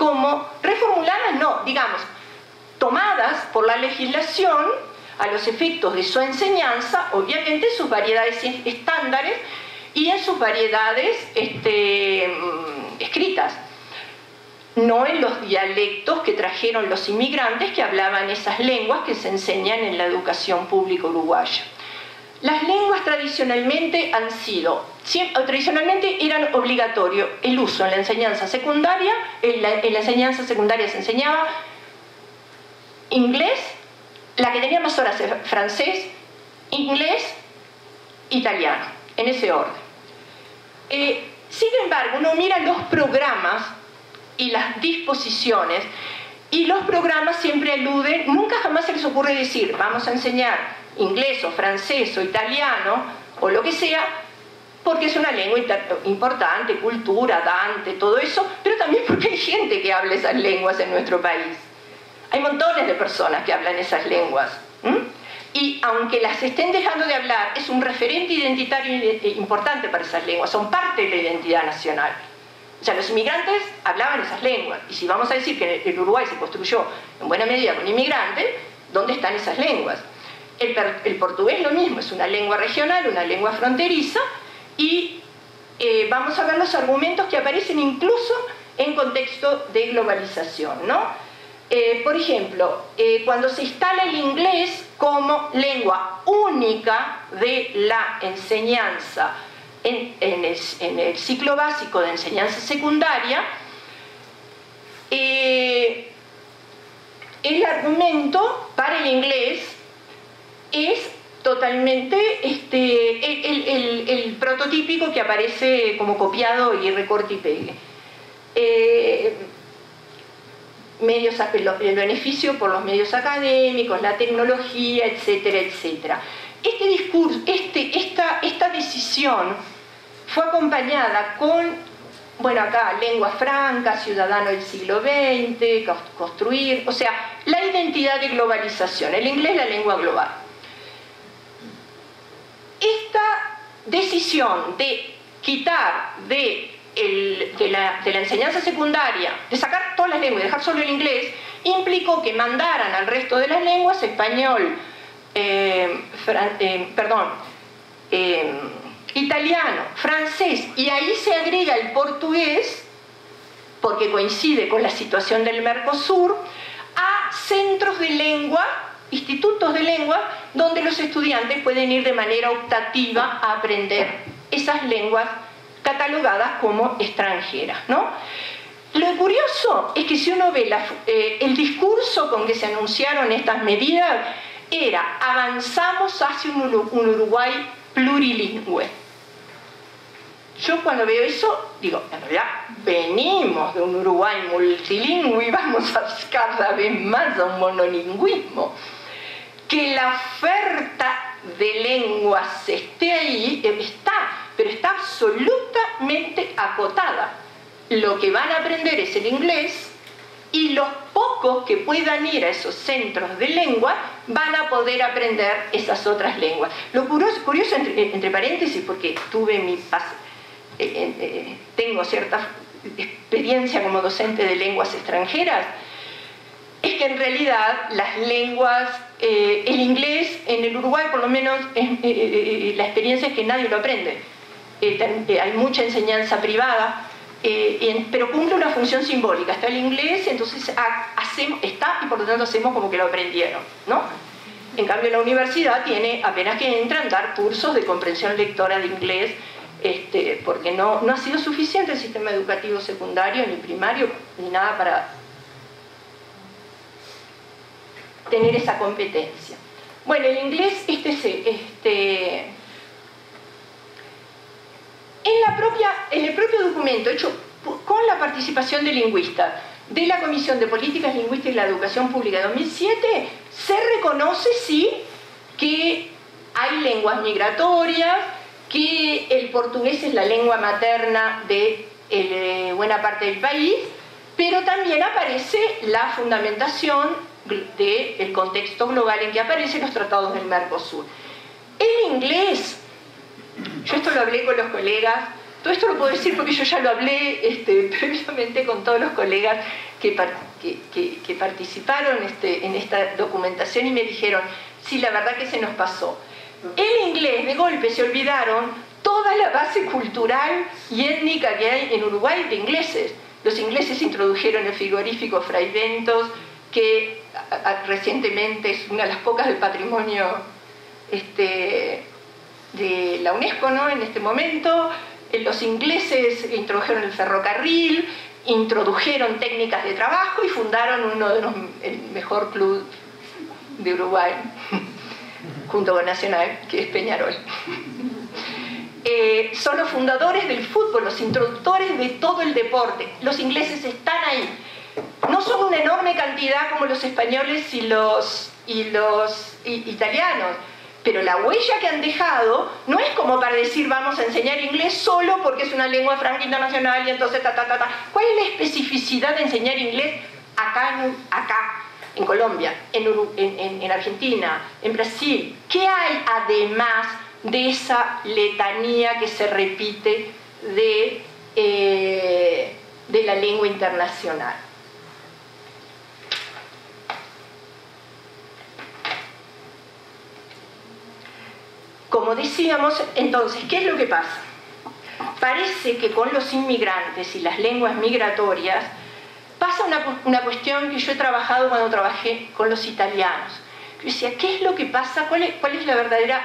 no, digamos, tomadas por la legislación a los efectos de su enseñanza, obviamente en sus variedades estándares y en sus variedades escritas, no en los dialectos que trajeron los inmigrantes que hablaban esas lenguas que se enseñan en la educación pública uruguaya. Las lenguas tradicionalmente eran obligatorio el uso en la enseñanza secundaria. En la enseñanza secundaria se enseñaba inglés, la que tenía más horas era francés, inglés, italiano, en ese orden. Sin embargo, uno mira los programas y las disposiciones, y los programas siempre aluden, nunca jamás se les ocurre decir vamos a enseñar inglés o francés o italiano o lo que sea, porque es una lengua importante, cultura, Dante, todo eso, pero también porque hay gente que habla esas lenguas en nuestro país. Hay montones de personas que hablan esas lenguas. Y aunque las estén dejando de hablar, es un referente identitario importante para esas lenguas, son parte de la identidad nacional. O sea, los inmigrantes hablaban esas lenguas, y si vamos a decir que el Uruguay se construyó en buena medida con inmigrantes, ¿dónde están esas lenguas? El portugués lo mismo, es una lengua regional, una lengua fronteriza, y vamos a ver los argumentos que aparecen incluso en contexto de globalización, ¿no? Por ejemplo, cuando se instala el inglés como lengua única de la enseñanza en el ciclo básico de enseñanza secundaria, el argumento para el inglés es totalmente el prototípico que aparece como copiado y recorte y pegue. El beneficio por los medios académicos, la tecnología, etcétera, etcétera. Este discurso, esta decisión fue acompañada con, bueno, acá, lengua franca, ciudadano del siglo XX, construir, o sea, la identidad de globalización, el inglés la lengua global. Esta decisión de quitar de la enseñanza secundaria, de sacar todas las lenguas y dejar solo el inglés, implicó que mandaran al resto de las lenguas español, italiano, francés, y ahí se agrega el portugués, porque coincide con la situación del Mercosur, a centros de lengua, institutos de lengua, donde los estudiantes pueden ir de manera optativa a aprender esas lenguas catalogadas como extranjeras, ¿no? Lo curioso es que si uno ve el discurso con que se anunciaron estas medidas, era avanzamos hacia un Uruguay plurilingüe. yo cuando veo eso, digo, en realidad venimos de un Uruguay multilingüe y vamos a cada vez más a un monolingüismo. Que la oferta de lenguas esté ahí, pero está absolutamente acotada. Lo que van a aprender es el inglés y los pocos que puedan ir a esos centros de lengua van a poder aprender esas otras lenguas. Lo curioso entre paréntesis, porque tengo cierta experiencia como docente de lenguas extranjeras, es que en realidad las lenguas, el inglés en el Uruguay por lo menos, la experiencia es que nadie lo aprende. Hay mucha enseñanza privada, pero cumple una función simbólica. Está el inglés, entonces está y por lo tanto hacemos como que lo aprendieron, ¿no? En cambio la universidad tiene, apenas que entran, dar cursos de comprensión lectora de inglés, porque no ha sido suficiente el sistema educativo secundario, ni primario, ni nada para tener esa competencia. Bueno, el inglés, en el propio documento hecho con la participación de lingüistas de la Comisión de Políticas Lingüísticas y la Educación Pública de 2007, se reconoce, sí, que hay lenguas migratorias, que el portugués es la lengua materna de buena parte del país, pero también aparece la fundamentación del contexto global en que aparecen los tratados del Mercosur. El inglés, yo esto lo hablé con los colegas, todo esto lo puedo decir porque yo ya lo hablé previamente con todos los colegas que participaron en esta documentación y me dijeron, sí, la verdad que se nos pasó. El inglés, de golpe se olvidaron toda la base cultural y étnica que hay en Uruguay de ingleses. Los ingleses introdujeron el frigorífico Fray Bentos, que recientemente es una de las pocas del patrimonio de la UNESCO, ¿no? En este momento. Los ingleses introdujeron el ferrocarril, introdujeron técnicas de trabajo y fundaron el mejor club de Uruguay, junto con Nacional, que es Peñarol. Son los fundadores del fútbol, los introductores de todo el deporte. Los ingleses están ahí. No son una enorme cantidad como los españoles y los italianos, pero la huella que han dejado no es como para decir vamos a enseñar inglés solo porque es una lengua franca internacional y entonces ¿Cuál es la especificidad de enseñar inglés acá en Colombia, en Argentina, en Brasil? ¿Qué hay además de esa letanía que se repite de la lengua internacional? Como decíamos, entonces, ¿qué es lo que pasa? Parece que con los inmigrantes y las lenguas migratorias pasa una cuestión que yo he trabajado cuando trabajé con los italianos. Yo decía, ¿qué es lo que pasa? ¿Cuál es la verdadera...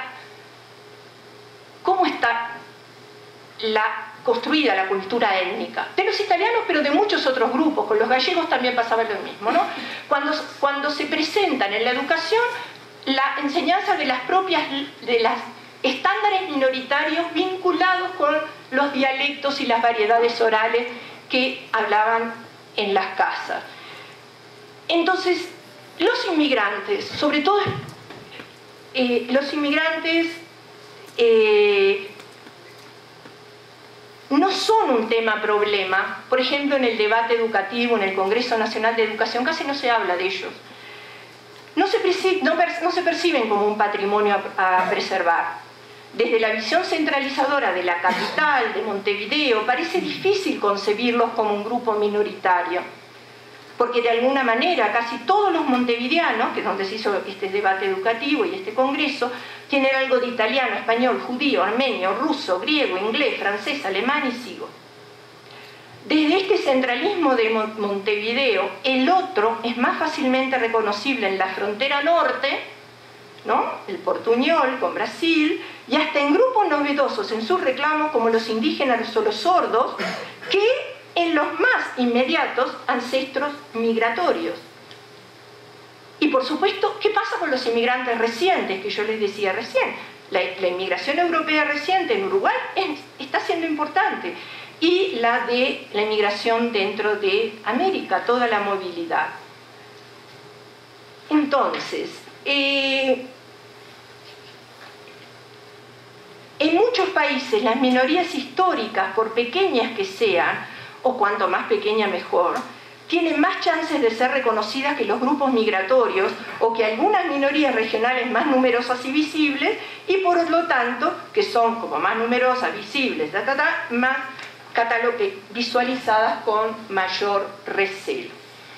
¿Cómo está construida la cultura étnica? De los italianos, pero de muchos otros grupos. Con los gallegos también pasaba lo mismo, ¿no? Cuando se presentan en la educación la enseñanza de las estándares minoritarios vinculados con los dialectos y las variedades orales que hablaban en las casas. Entonces, los inmigrantes, sobre todo los inmigrantes, no son un tema problema. Por ejemplo, en el debate educativo, en el Congreso Nacional de Educación, casi no se habla de ellos. No se perciben como un patrimonio a preservar. Desde la visión centralizadora de la capital, de Montevideo, parece difícil concebirlos como un grupo minoritario, porque de alguna manera casi todos los montevideanos, que es donde se hizo este debate educativo y este congreso, tienen algo de italiano, español, judío, armenio, ruso, griego, inglés, francés, alemán y sigo. Desde este centralismo de Montevideo, el otro es más fácilmente reconocible en la frontera norte, ¿no? El portuñol con Brasil, y hasta en grupos novedosos en sus reclamos como los indígenas o los sordos, que en los más inmediatos ancestros migratorios. Y por supuesto, ¿qué pasa con los inmigrantes recientes que yo les decía recién? La inmigración europea reciente en Uruguay está siendo importante. Y la de la inmigración dentro de América, toda la movilidad. Entonces, en muchos países las minorías históricas, por pequeñas que sean, o cuanto más pequeña mejor, tienen más chances de ser reconocidas que los grupos migratorios o que algunas minorías regionales más numerosas y visibles, y por lo tanto, que son como más numerosas, visibles, más visualizadas con mayor recelo.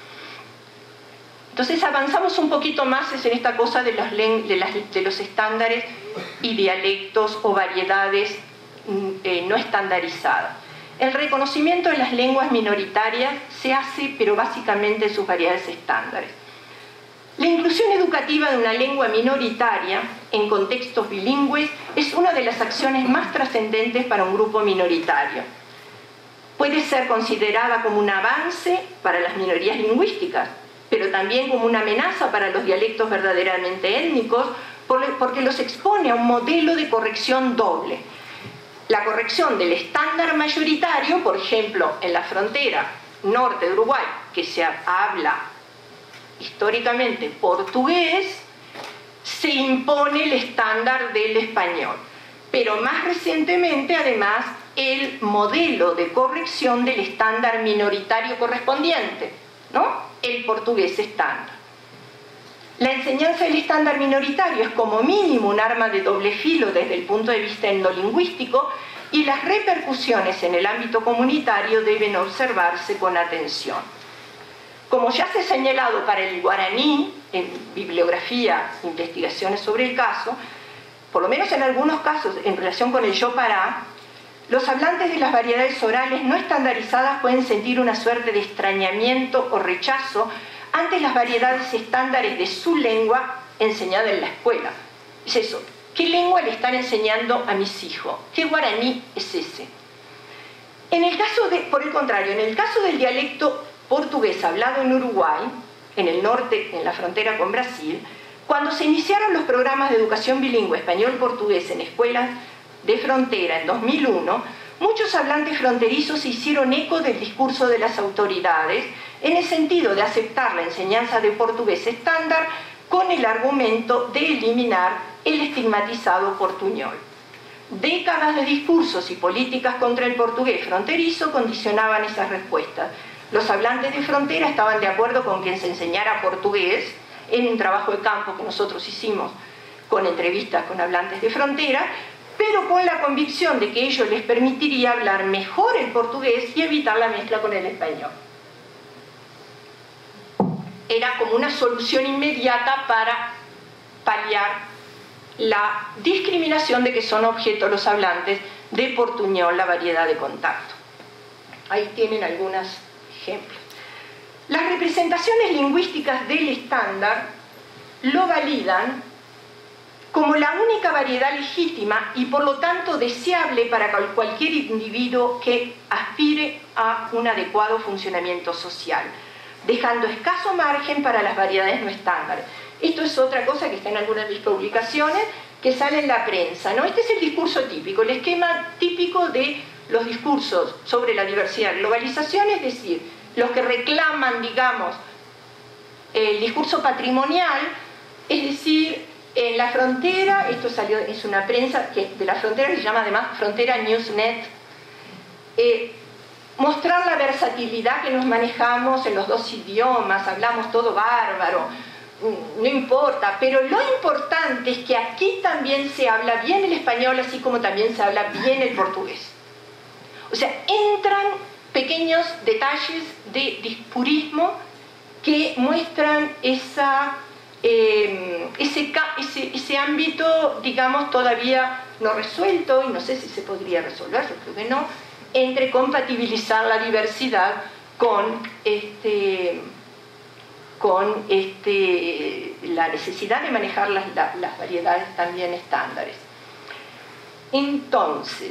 Entonces avanzamos un poquito más en esta cosa de los estándares y dialectos o variedades no estandarizadas. El reconocimiento de las lenguas minoritarias se hace, pero básicamente en sus variedades estándares. La inclusión educativa de una lengua minoritaria en contextos bilingües es una de las acciones más trascendentes para un grupo minoritario. Puede ser considerada como un avance para las minorías lingüísticas, pero también como una amenaza para los dialectos verdaderamente étnicos, porque los expone a un modelo de corrección doble. La corrección del estándar mayoritario, por ejemplo, en la frontera norte de Uruguay, que se habla históricamente portugués, se impone el estándar del español. Pero más recientemente, además, el modelo de corrección del estándar minoritario correspondiente, ¿no? El portugués estándar. La enseñanza del estándar minoritario es como mínimo un arma de doble filo desde el punto de vista etnolingüístico, y las repercusiones en el ámbito comunitario deben observarse con atención. Como ya se ha señalado para el guaraní, en bibliografía, investigaciones sobre el caso, por lo menos en algunos casos en relación con el yopará, los hablantes de las variedades orales no estandarizadas pueden sentir una suerte de extrañamiento o rechazo ante las variedades estándares de su lengua enseñada en la escuela. Es eso, ¿qué lengua le están enseñando a mis hijos? ¿Qué guaraní es ese? Por el contrario, en el caso del dialecto portugués hablado en Uruguay, en el norte, en la frontera con Brasil, cuando se iniciaron los programas de educación bilingüe español-portugués en escuelas de frontera en 2001, muchos hablantes fronterizos se hicieron eco del discurso de las autoridades en el sentido de aceptar la enseñanza de portugués estándar con el argumento de eliminar el estigmatizado portuñol. Décadas de discursos y políticas contra el portugués fronterizo condicionaban esas respuestas. Los hablantes de frontera estaban de acuerdo con que se enseñara portugués en un trabajo de campo que nosotros hicimos con entrevistas con hablantes de frontera, pero con la convicción de que ello les permitiría hablar mejor el portugués y evitar la mezcla con el español. Era como una solución inmediata para paliar la discriminación de que son objeto los hablantes de portuñol, la variedad de contacto. Ahí tienen algunos ejemplos. Las representaciones lingüísticas del estándar lo validan como la única variedad legítima y por lo tanto deseable para cualquier individuo que aspire a un adecuado funcionamiento social, dejando escaso margen para las variedades no estándares. Esto es otra cosa que está en algunas de mis publicaciones, que sale en la prensa, ¿no? Este es el discurso típico, el esquema típico de los discursos sobre la diversidad y globalización, es decir, los que reclaman, digamos, el discurso patrimonial, es decir, en la frontera, esto salió, es una prensa que de la frontera que se llama además Frontera Newsnet, mostrar la versatilidad que nos manejamos en los dos idiomas, hablamos todo bárbaro, no importa, pero lo importante es que aquí también se habla bien el español, así como también se habla bien el portugués. O sea, entran pequeños detalles de dispurismo que muestran ese ámbito, digamos, todavía no resuelto, y no sé si se podría resolver, yo creo que no, entre compatibilizar la diversidad con la necesidad de manejar las variedades también estándares. Entonces,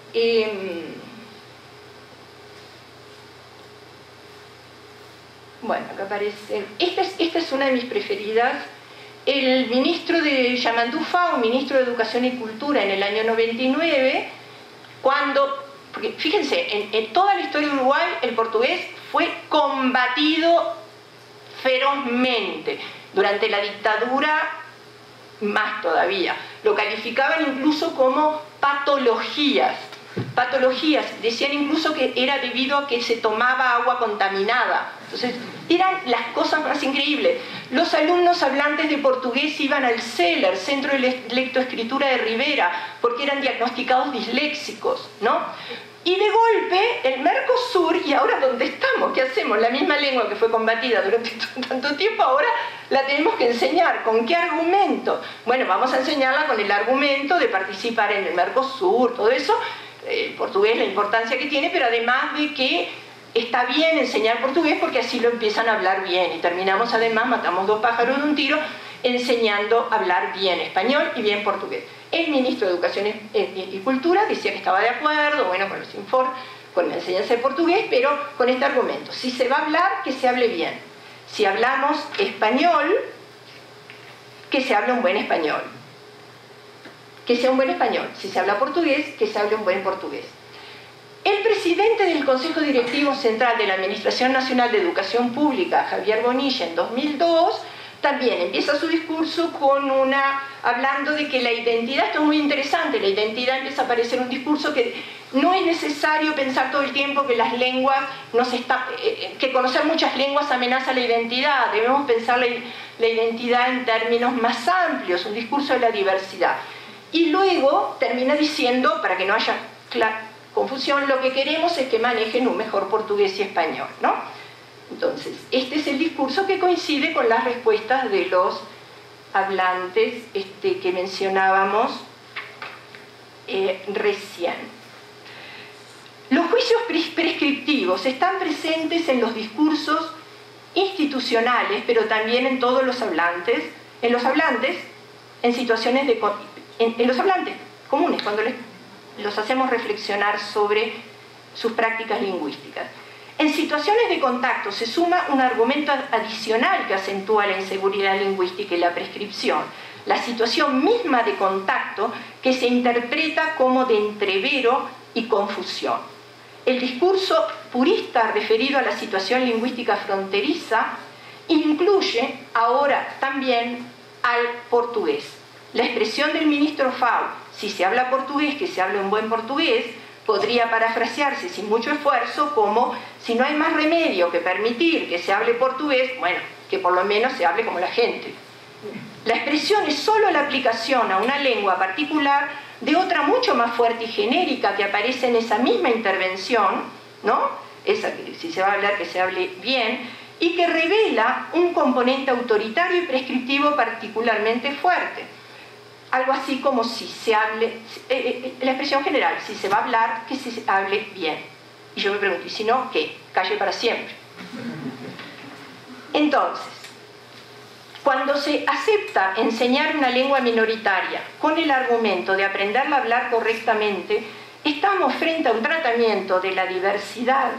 bueno, acá aparece, esta es una de mis preferidas. El ministro de Yamandu Fao, ministro de Educación y Cultura en el año 99, Porque fíjense, en toda la historia de Uruguay el portugués fue combatido ferozmente. Durante la dictadura, más todavía. Lo calificaban incluso como patologías. Decían incluso que era debido a que se tomaba agua contaminada. Entonces, eran las cosas más increíbles. Los alumnos hablantes de portugués iban al CELER, Centro de Lectoescritura de Rivera, porque eran diagnosticados disléxicos, ¿no? Y de golpe, el Mercosur, y ahora ¿dónde estamos? ¿Qué hacemos? La misma lengua que fue combatida durante tanto tiempo, ahora la tenemos que enseñar. ¿Con qué argumento? Bueno, vamos a enseñarla con el argumento de participar en el Mercosur, todo eso. El portugués, la importancia que tiene, pero además de que está bien enseñar portugués porque así lo empiezan a hablar bien. Y terminamos además, matamos dos pájaros de un tiro, enseñando a hablar bien español y bien portugués. El ministro de Educación y Cultura decía que estaba de acuerdo, bueno, con la enseñanza de portugués, pero con este argumento: si se va a hablar, que se hable bien. Si hablamos español, que se hable un buen español. Que sea un buen español. Si se habla portugués, que se hable un buen portugués. El presidente del Consejo Directivo Central de la Administración Nacional de Educación Pública, Javier Bonilla, en 2002, también empieza su discurso hablando de que la identidad, esto es muy interesante, la identidad empieza a aparecer un discurso que no es necesario pensar todo el tiempo que las lenguas, que conocer muchas lenguas amenaza la identidad, debemos pensar la identidad en términos más amplios, un discurso de la diversidad. Y luego termina diciendo, para que no haya confusión, lo que queremos es que manejen un mejor portugués y español, ¿no? Entonces, este es el discurso que coincide con las respuestas de los hablantes que mencionábamos recién. Los juicios prescriptivos están presentes en los discursos institucionales, pero también en todos los hablantes, en situaciones en los hablantes comunes, cuando los hacemos reflexionar sobre sus prácticas lingüísticas. En situaciones de contacto se suma un argumento adicional que acentúa la inseguridad lingüística y la prescripción, la situación misma de contacto que se interpreta como de entrevero y confusión. El discurso purista referido a la situación lingüística fronteriza incluye ahora también al portugués. La expresión del ministro Fau, si se habla portugués, que se hable un buen portugués, podría parafrasearse sin mucho esfuerzo como: si no hay más remedio que permitir que se hable portugués, bueno, que por lo menos se hable como la gente. La expresión es solo la aplicación a una lengua particular de otra mucho más fuerte y genérica que aparece en esa misma intervención, ¿no? Esa que si se va a hablar, que se hable bien, y que revela un componente autoritario y prescriptivo particularmente fuerte. Algo así como si se hable, la expresión general, si se va a hablar, que se hable bien. Y yo me pregunto, ¿y si no, qué? Calle para siempre. Entonces, cuando se acepta enseñar una lengua minoritaria con el argumento de aprenderla a hablar correctamente, estamos frente a un tratamiento de la diversidad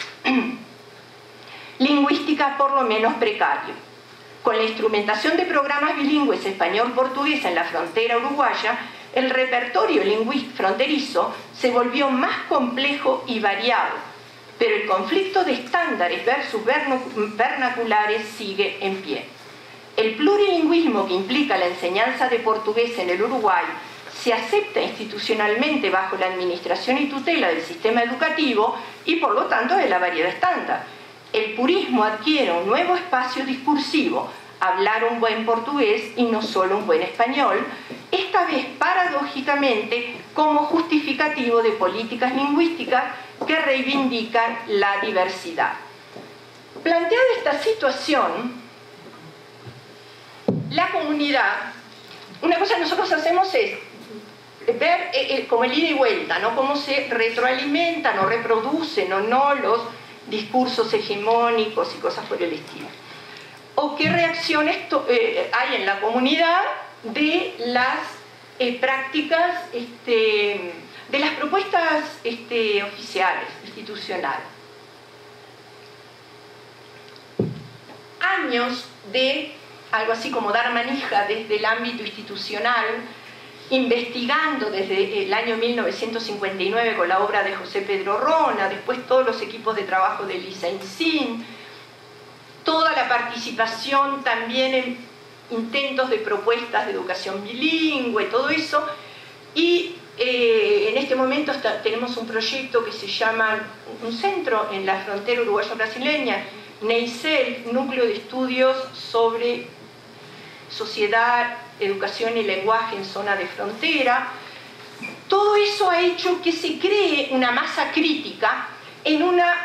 lingüística por lo menos precario. Con la instrumentación de programas bilingües español-portugués en la frontera uruguaya, el repertorio fronterizo se volvió más complejo y variado, pero el conflicto de estándares versus vernaculares sigue en pie. El plurilingüismo que implica la enseñanza de portugués en el Uruguay se acepta institucionalmente bajo la administración y tutela del sistema educativo y por lo tanto de la variedad estándar. El purismo adquiere un nuevo espacio discursivo, hablar un buen portugués y no solo un buen español, esta vez paradójicamente como justificativo de políticas lingüísticas que reivindican la diversidad. Planteada esta situación, la comunidad, una cosa que nosotros hacemos es ver como el ida y vuelta, ¿no? Cómo se retroalimentan o reproducen o no los discursos hegemónicos y cosas por el estilo. O qué reacciones hay en la comunidad de las prácticas, de las propuestas oficiales, institucionales. Años de algo así como dar manija desde el ámbito institucional investigando desde el año 1959 con la obra de José Pedro Rona, después todos los equipos de trabajo de Lisa Insin, toda la participación también en intentos de propuestas de educación bilingüe, todo eso, y en este momento tenemos un proyecto que se llama, un centro en la frontera uruguayo-brasileña, NEICEL, Núcleo de Estudios sobre Sociedad, Educación y Lenguaje en Zona de Frontera. Todo eso ha hecho que se cree una masa crítica en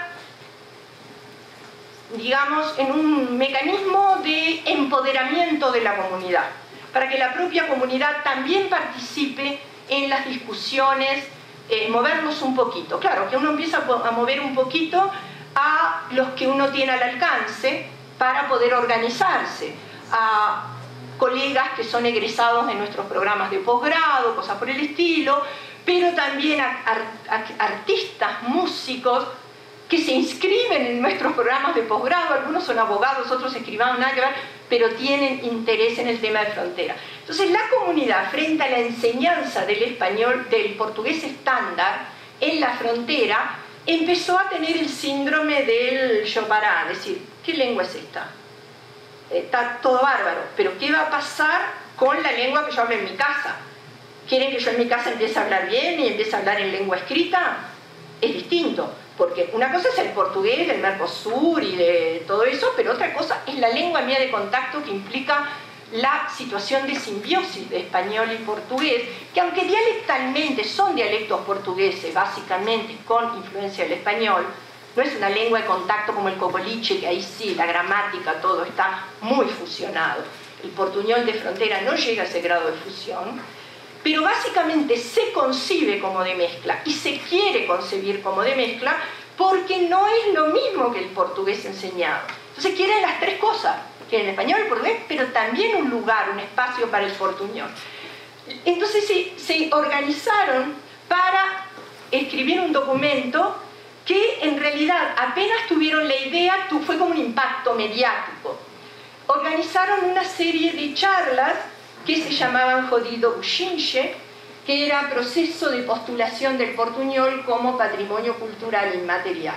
en un mecanismo de empoderamiento de la comunidad, para que la propia comunidad también participe en las discusiones, movernos un poquito. Claro, que uno empieza a mover un poquito a los que uno tiene al alcance para poder organizarse, a colegas que son egresados de nuestros programas de posgrado, cosas por el estilo, pero también a artistas, músicos, que se inscriben en nuestros programas de posgrado, algunos son abogados, otros escribanos, nada que ver, pero tienen interés en el tema de frontera. Entonces la comunidad, frente a la enseñanza del español, del portugués estándar en la frontera, empezó a tener el síndrome del Chopará, es decir, ¿qué lengua es esta? Está todo bárbaro, pero ¿qué va a pasar con la lengua que yo hablo en mi casa? ¿Quieren que yo en mi casa empiece a hablar bien y empiece a hablar en lengua escrita? Es distinto. Porque una cosa es el portugués del Mercosur y de todo eso, pero otra cosa es la lengua mía de contacto, que implica la situación de simbiosis de español y portugués, que aunque dialectalmente son dialectos portugueses, básicamente con influencia del español, no es una lengua de contacto como el cocoliche, que ahí sí, la gramática, todo está muy fusionado. El portuñol de frontera no llega a ese grado de fusión, pero básicamente se concibe como de mezcla y se quiere concebir como de mezcla porque no es lo mismo que el portugués enseñado. Entonces quieren las tres cosas, quieren el español, el portugués, pero también un lugar, un espacio para el portuñol. Entonces se organizaron para escribir un documento que en realidad apenas tuvieron la idea, fue como un impacto mediático. Organizaron una serie de charlas que se llamaban Jodido Uchinche, que era proceso de postulación del portuñol como patrimonio cultural inmaterial.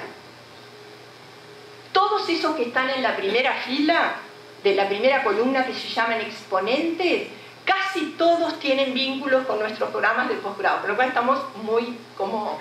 Todos esos que están en la primera fila, de la primera columna que se llaman exponentes, casi todos tienen vínculos con nuestros programas de posgrado, por lo cual estamos muy como,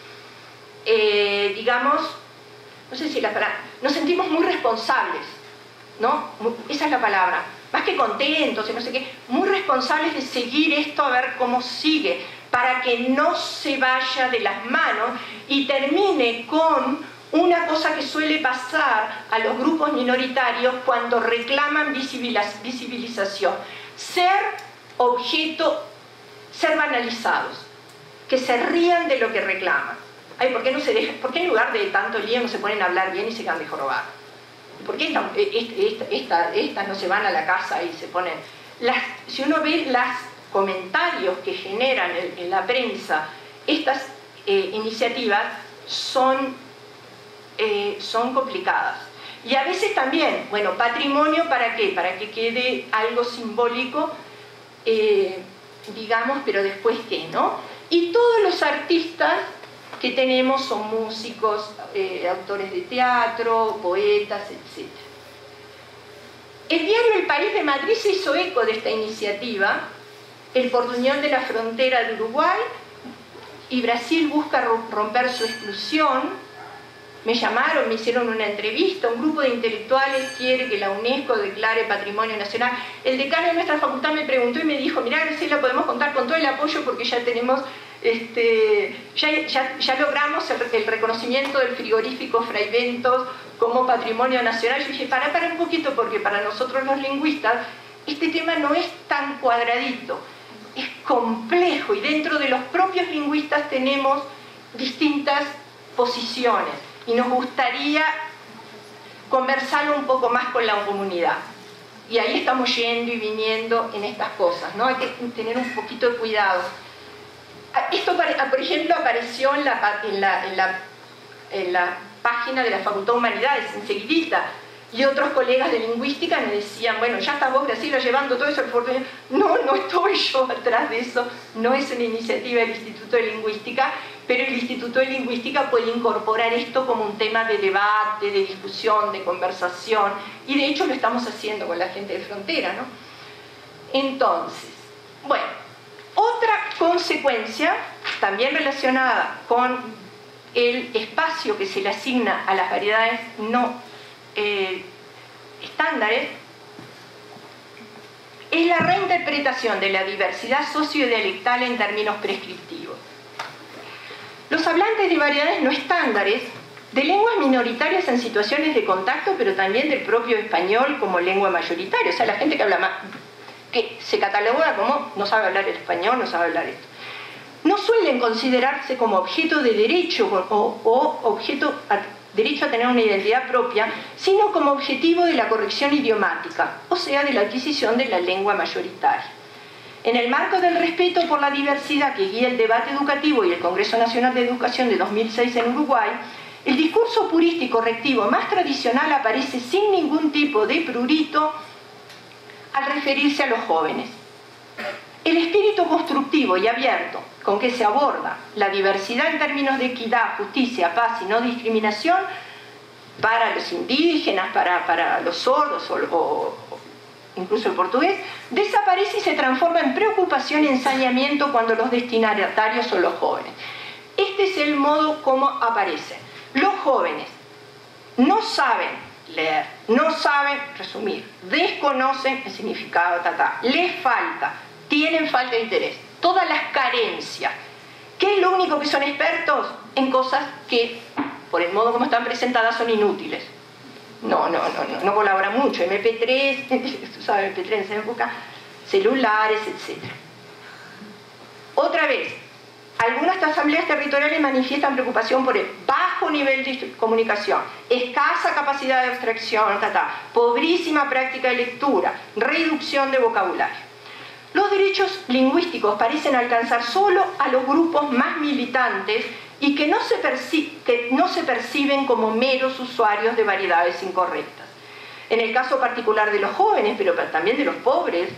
digamos, no sé si la palabra, nos sentimos muy responsables, ¿no? Esa es la palabra. Más que contentos y no sé qué, muy responsables de seguir esto a ver cómo sigue, para que no se vaya de las manos y termine con una cosa que suele pasar a los grupos minoritarios cuando reclaman visibilización: ser objeto, ser banalizados, que se rían de lo que reclaman. Ay, ¿por qué en lugar de tanto lío no se ponen a hablar bien y se quedan de jorobar? ¿Por qué estas no se van a la casa y se ponen? Si uno ve los comentarios que generan en la prensa, estas iniciativas son complicadas. Y a veces también, bueno, patrimonio, ¿para qué? Para que quede algo simbólico, digamos, pero después ¿qué, no? Y todos los artistas que tenemos son músicos, autores de teatro, poetas, etc. El diario El País de Madrid se hizo eco de esta iniciativa. El portuñol de la frontera de Uruguay y Brasil busca romper su exclusión. Me llamaron, me hicieron una entrevista, un grupo de intelectuales quiere que la UNESCO declare patrimonio nacional. El decano de nuestra facultad me preguntó y me dijo: mirá, Graciela, podemos contar con todo el apoyo porque ya tenemos, ya logramos el reconocimiento del frigorífico Fray Bentos como patrimonio nacional. Yo dije, para un poquito, porque para nosotros los lingüistas este tema no es tan cuadradito, es complejo, y dentro de los propios lingüistas tenemos distintas posiciones y nos gustaría conversarlo un poco más con la comunidad. Y ahí estamos yendo y viniendo en estas cosas, ¿no? Hay que tener un poquito de cuidado. Esto, por ejemplo, apareció en la página de la Facultad de Humanidades, enseguidita. Y otros colegas de lingüística me decían, bueno, ya estás vos, Graciela, llevando todo eso al portugués. No, no estoy yo atrás de eso, no es una iniciativa del Instituto de Lingüística, pero el Instituto de Lingüística puede incorporar esto como un tema de debate, de discusión, de conversación, y de hecho lo estamos haciendo con la gente de Frontera, ¿no? Entonces, bueno, otra consecuencia, también relacionada con el espacio que se le asigna a las variedades no estándares, es la reinterpretación de la diversidad sociodialectal en términos prescriptivos. Los hablantes de variedades no estándares, de lenguas minoritarias en situaciones de contacto, pero también del propio español como lengua mayoritaria, o sea, la gente que habla más, que se cataloga como no sabe hablar el español, no sabe hablar esto, no suelen considerarse como objeto de derecho o objeto derecho a tener una identidad propia, sino como objetivo de la corrección idiomática, o sea, de la adquisición de la lengua mayoritaria. En el marco del respeto por la diversidad que guía el debate educativo y el Congreso Nacional de Educación de 2006 en Uruguay, el discurso purista y correctivo más tradicional aparece sin ningún tipo de prurito al referirse a los jóvenes. El espíritu constructivo y abierto con que se aborda la diversidad en términos de equidad, justicia, paz y no discriminación para los indígenas, para los sordos o incluso el portugués, desaparece y se transforma en preocupación y ensañamiento cuando los destinatarios son los jóvenes. Este es el modo como aparece. Los jóvenes no saben leer, no saben resumir, desconocen el significado, les falta, tienen falta de interés, todas las carencias. ¿Qué es lo único que son expertos? En cosas que, por el modo como están presentadas, son inútiles. No colaboran mucho. MP3, tú sabes, MP3 en esa época, celulares, etc. Otra vez, algunas asambleas territoriales manifiestan preocupación por el bajo nivel de comunicación, escasa capacidad de abstracción, pobrísima práctica de lectura, reducción de vocabulario. Los derechos lingüísticos parecen alcanzar solo a los grupos más militantes y que no se perciben como meros usuarios de variedades incorrectas. En el caso particular de los jóvenes, pero también de los pobres,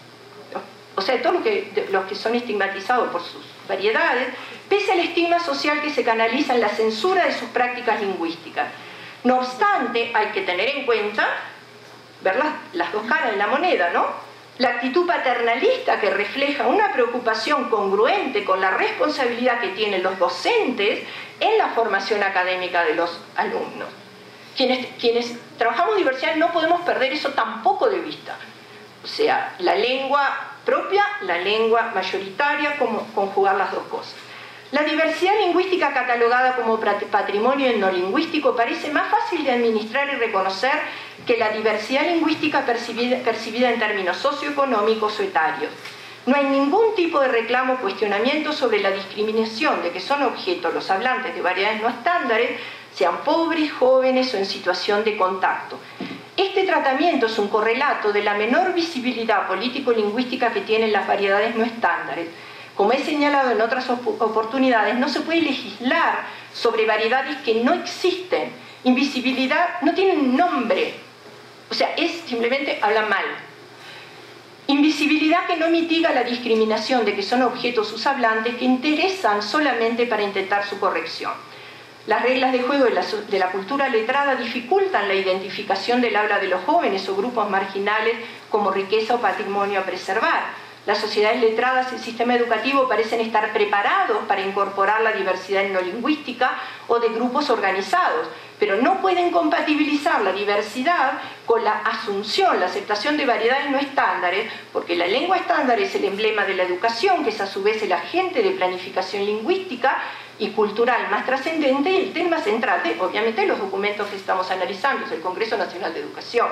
o sea, de todos los que son estigmatizados por sus variedades, pese al estigma social que se canaliza en la censura de sus prácticas lingüísticas. No obstante, hay que tener en cuenta, ver las dos caras de la moneda, ¿no? La actitud paternalista que refleja una preocupación congruente con la responsabilidad que tienen los docentes en la formación académica de los alumnos. Quienes trabajamos diversidad no podemos perder eso tampoco de vista. O sea, la lengua propia, la lengua mayoritaria, como conjugar las dos cosas. La diversidad lingüística catalogada como patrimonio etnolingüístico parece más fácil de administrar y reconocer que la diversidad lingüística percibida en términos socioeconómicos o etarios. No hay ningún tipo de reclamo o cuestionamiento sobre la discriminación de que son objeto los hablantes de variedades no estándares, sean pobres, jóvenes o en situación de contacto. Este tratamiento es un correlato de la menor visibilidad político-lingüística que tienen las variedades no estándares. Como he señalado en otras oportunidades, no se puede legislar sobre variedades que no existen. Invisibilidad no tiene un nombre, o sea, simplemente hablan mal. Invisibilidad que no mitiga la discriminación de que son objetos sus hablantes que interesan solamente para intentar su corrección. Las reglas de juego de la cultura letrada dificultan la identificación del habla de los jóvenes o grupos marginales como riqueza o patrimonio a preservar. Las sociedades letradas y el sistema educativo parecen estar preparados para incorporar la diversidad etnolingüística o de grupos organizados, pero no pueden compatibilizar la diversidad con la asunción, la aceptación de variedades no estándares, porque la lengua estándar es el emblema de la educación, que es a su vez el agente de planificación lingüística y cultural más trascendente y el tema central de, obviamente, los documentos que estamos analizando, es el Congreso Nacional de Educación.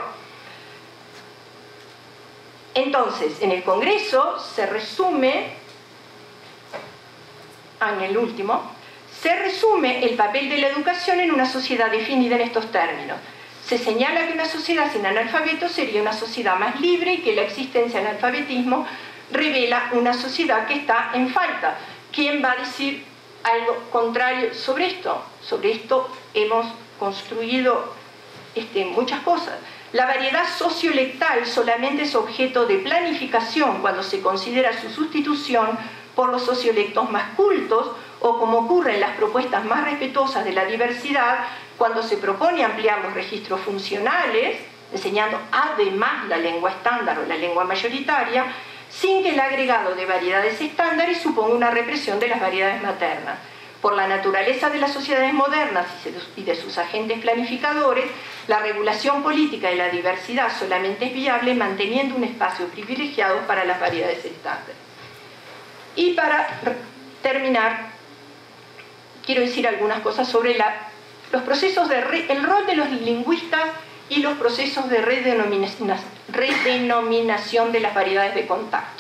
Entonces, en el Congreso se resume, en el último, se resume el papel de la educación en una sociedad definida en estos términos. Se señala que una sociedad sin analfabetos sería una sociedad más libre y que la existencia del analfabetismo revela una sociedad que está en falta. ¿Quién va a decir algo contrario sobre esto? Sobre esto hemos construido muchas cosas. La variedad sociolectal solamente es objeto de planificación cuando se considera su sustitución por los sociolectos más cultos, o como ocurre en las propuestas más respetuosas de la diversidad, cuando se propone ampliar los registros funcionales, enseñando además la lengua estándar o la lengua mayoritaria, sin que el agregado de variedades estándares suponga una represión de las variedades maternas. Por la naturaleza de las sociedades modernas y de sus agentes planificadores, la regulación política de la diversidad solamente es viable manteniendo un espacio privilegiado para las variedades estándares. Y para terminar, quiero decir algunas cosas sobre los procesos el rol de los lingüistas y los procesos de redenominación de las variedades de contacto.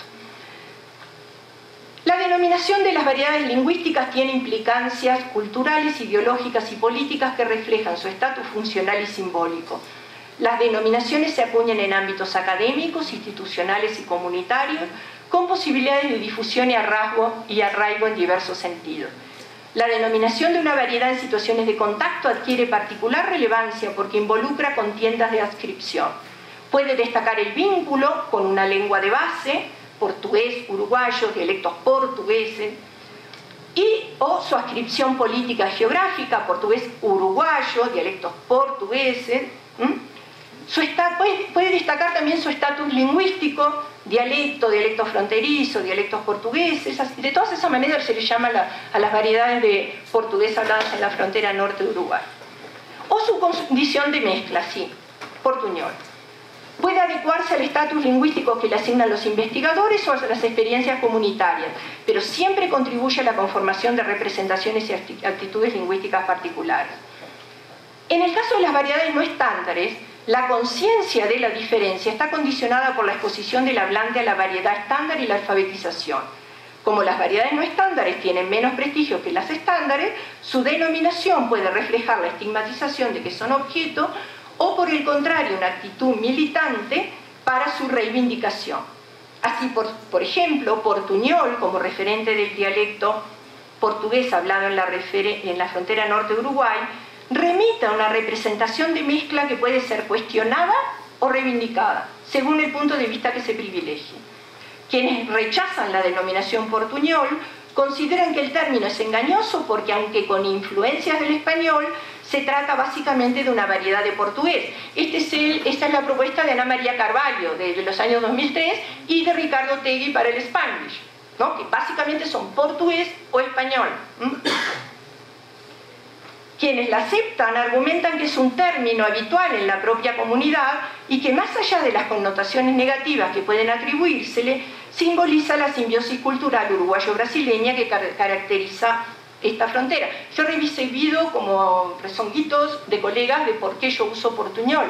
La denominación de las variedades lingüísticas tiene implicancias culturales, ideológicas y políticas que reflejan su estatus funcional y simbólico. Las denominaciones se acuñan en ámbitos académicos, institucionales y comunitarios, con posibilidades de difusión y arraigo en diversos sentidos. La denominación de una variedad en situaciones de contacto adquiere particular relevancia porque involucra contiendas de adscripción. Puede destacar el vínculo con una lengua de base, portugués, uruguayo, dialectos portugueses, o su adscripción política geográfica, portugués, uruguayo, dialectos portugueses. Puede destacar también su estatus lingüístico, dialecto fronterizo, dialectos portugueses. De todas esas maneras se le llama a las variedades de portugués habladas en la frontera norte de Uruguay. O su condición de mezcla, sí, portuñol. Puede adecuarse al estatus lingüístico que le asignan los investigadores o a las experiencias comunitarias, pero siempre contribuye a la conformación de representaciones y actitudes lingüísticas particulares. En el caso de las variedades no estándares, la conciencia de la diferencia está condicionada por la exposición del hablante a la variedad estándar y la alfabetización. Como las variedades no estándares tienen menos prestigio que las estándares, su denominación puede reflejar la estigmatización de que son objeto o, por el contrario, una actitud militante para su reivindicación. Así, por ejemplo, portuñol, como referente del dialecto portugués hablado en la frontera norte de Uruguay, remite a una representación de mezcla que puede ser cuestionada o reivindicada, según el punto de vista que se privilegie. Quienes rechazan la denominación portuñol consideran que el término es engañoso porque, aunque con influencias del español, se trata básicamente de una variedad de portugués. Esta es la propuesta de Ana María Carvalho de los años 2003 y de Ricardo Tegui para el Spanglish, ¿no? Que básicamente son portugués o español. Quienes la aceptan argumentan que es un término habitual en la propia comunidad y que, más allá de las connotaciones negativas que pueden atribuírsele, simboliza la simbiosis cultural uruguayo-brasileña que caracteriza esta frontera. Yo he recibido como rezonguitos de colegas de por qué yo uso portuñol.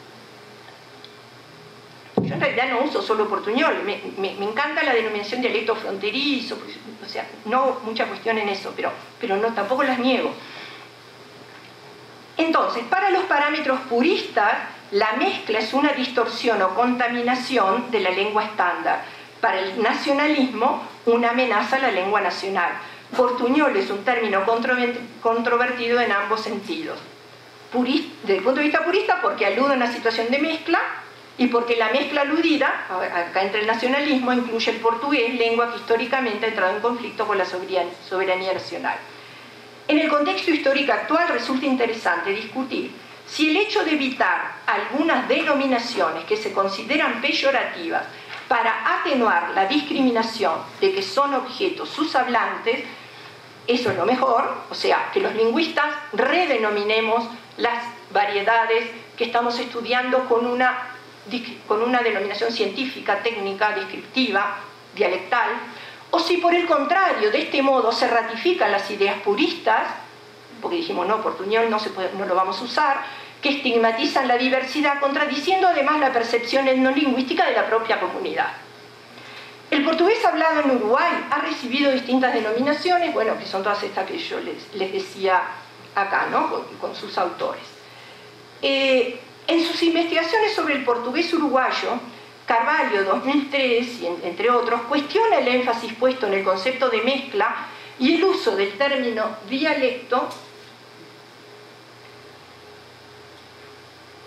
Yo en realidad no uso solo portuñol, me encanta la denominación dialecto fronterizo, o sea, no mucha cuestión en eso, pero no, tampoco las niego. Entonces, para los parámetros puristas, la mezcla es una distorsión o contaminación de la lengua estándar. Para el nacionalismo, una amenaza a la lengua nacional. Portuñol es un término controvertido en ambos sentidos. Desde el punto de vista purista, porque alude a una situación de mezcla, y porque la mezcla aludida, acá entre el nacionalismo, incluye el portugués, lengua que históricamente ha entrado en conflicto con la soberanía nacional. En el contexto histórico actual resulta interesante discutir si el hecho de evitar algunas denominaciones que se consideran peyorativas para atenuar la discriminación de que son objetos sus hablantes, eso es lo mejor, o sea, que los lingüistas redenominemos las variedades que estamos estudiando con una denominación científica, técnica, descriptiva, dialectal, o si por el contrario, de este modo se ratifican las ideas puristas, porque dijimos no, portuñol no lo vamos a usar, que estigmatizan la diversidad, contradiciendo además la percepción etnolingüística de la propia comunidad. El portugués hablado en Uruguay ha recibido distintas denominaciones, bueno, que son todas estas que yo les decía acá, ¿no? Con sus autores. En sus investigaciones sobre el portugués uruguayo, Carvalho, 2003, y entre otros, cuestiona el énfasis puesto en el concepto de mezcla y el uso del término dialecto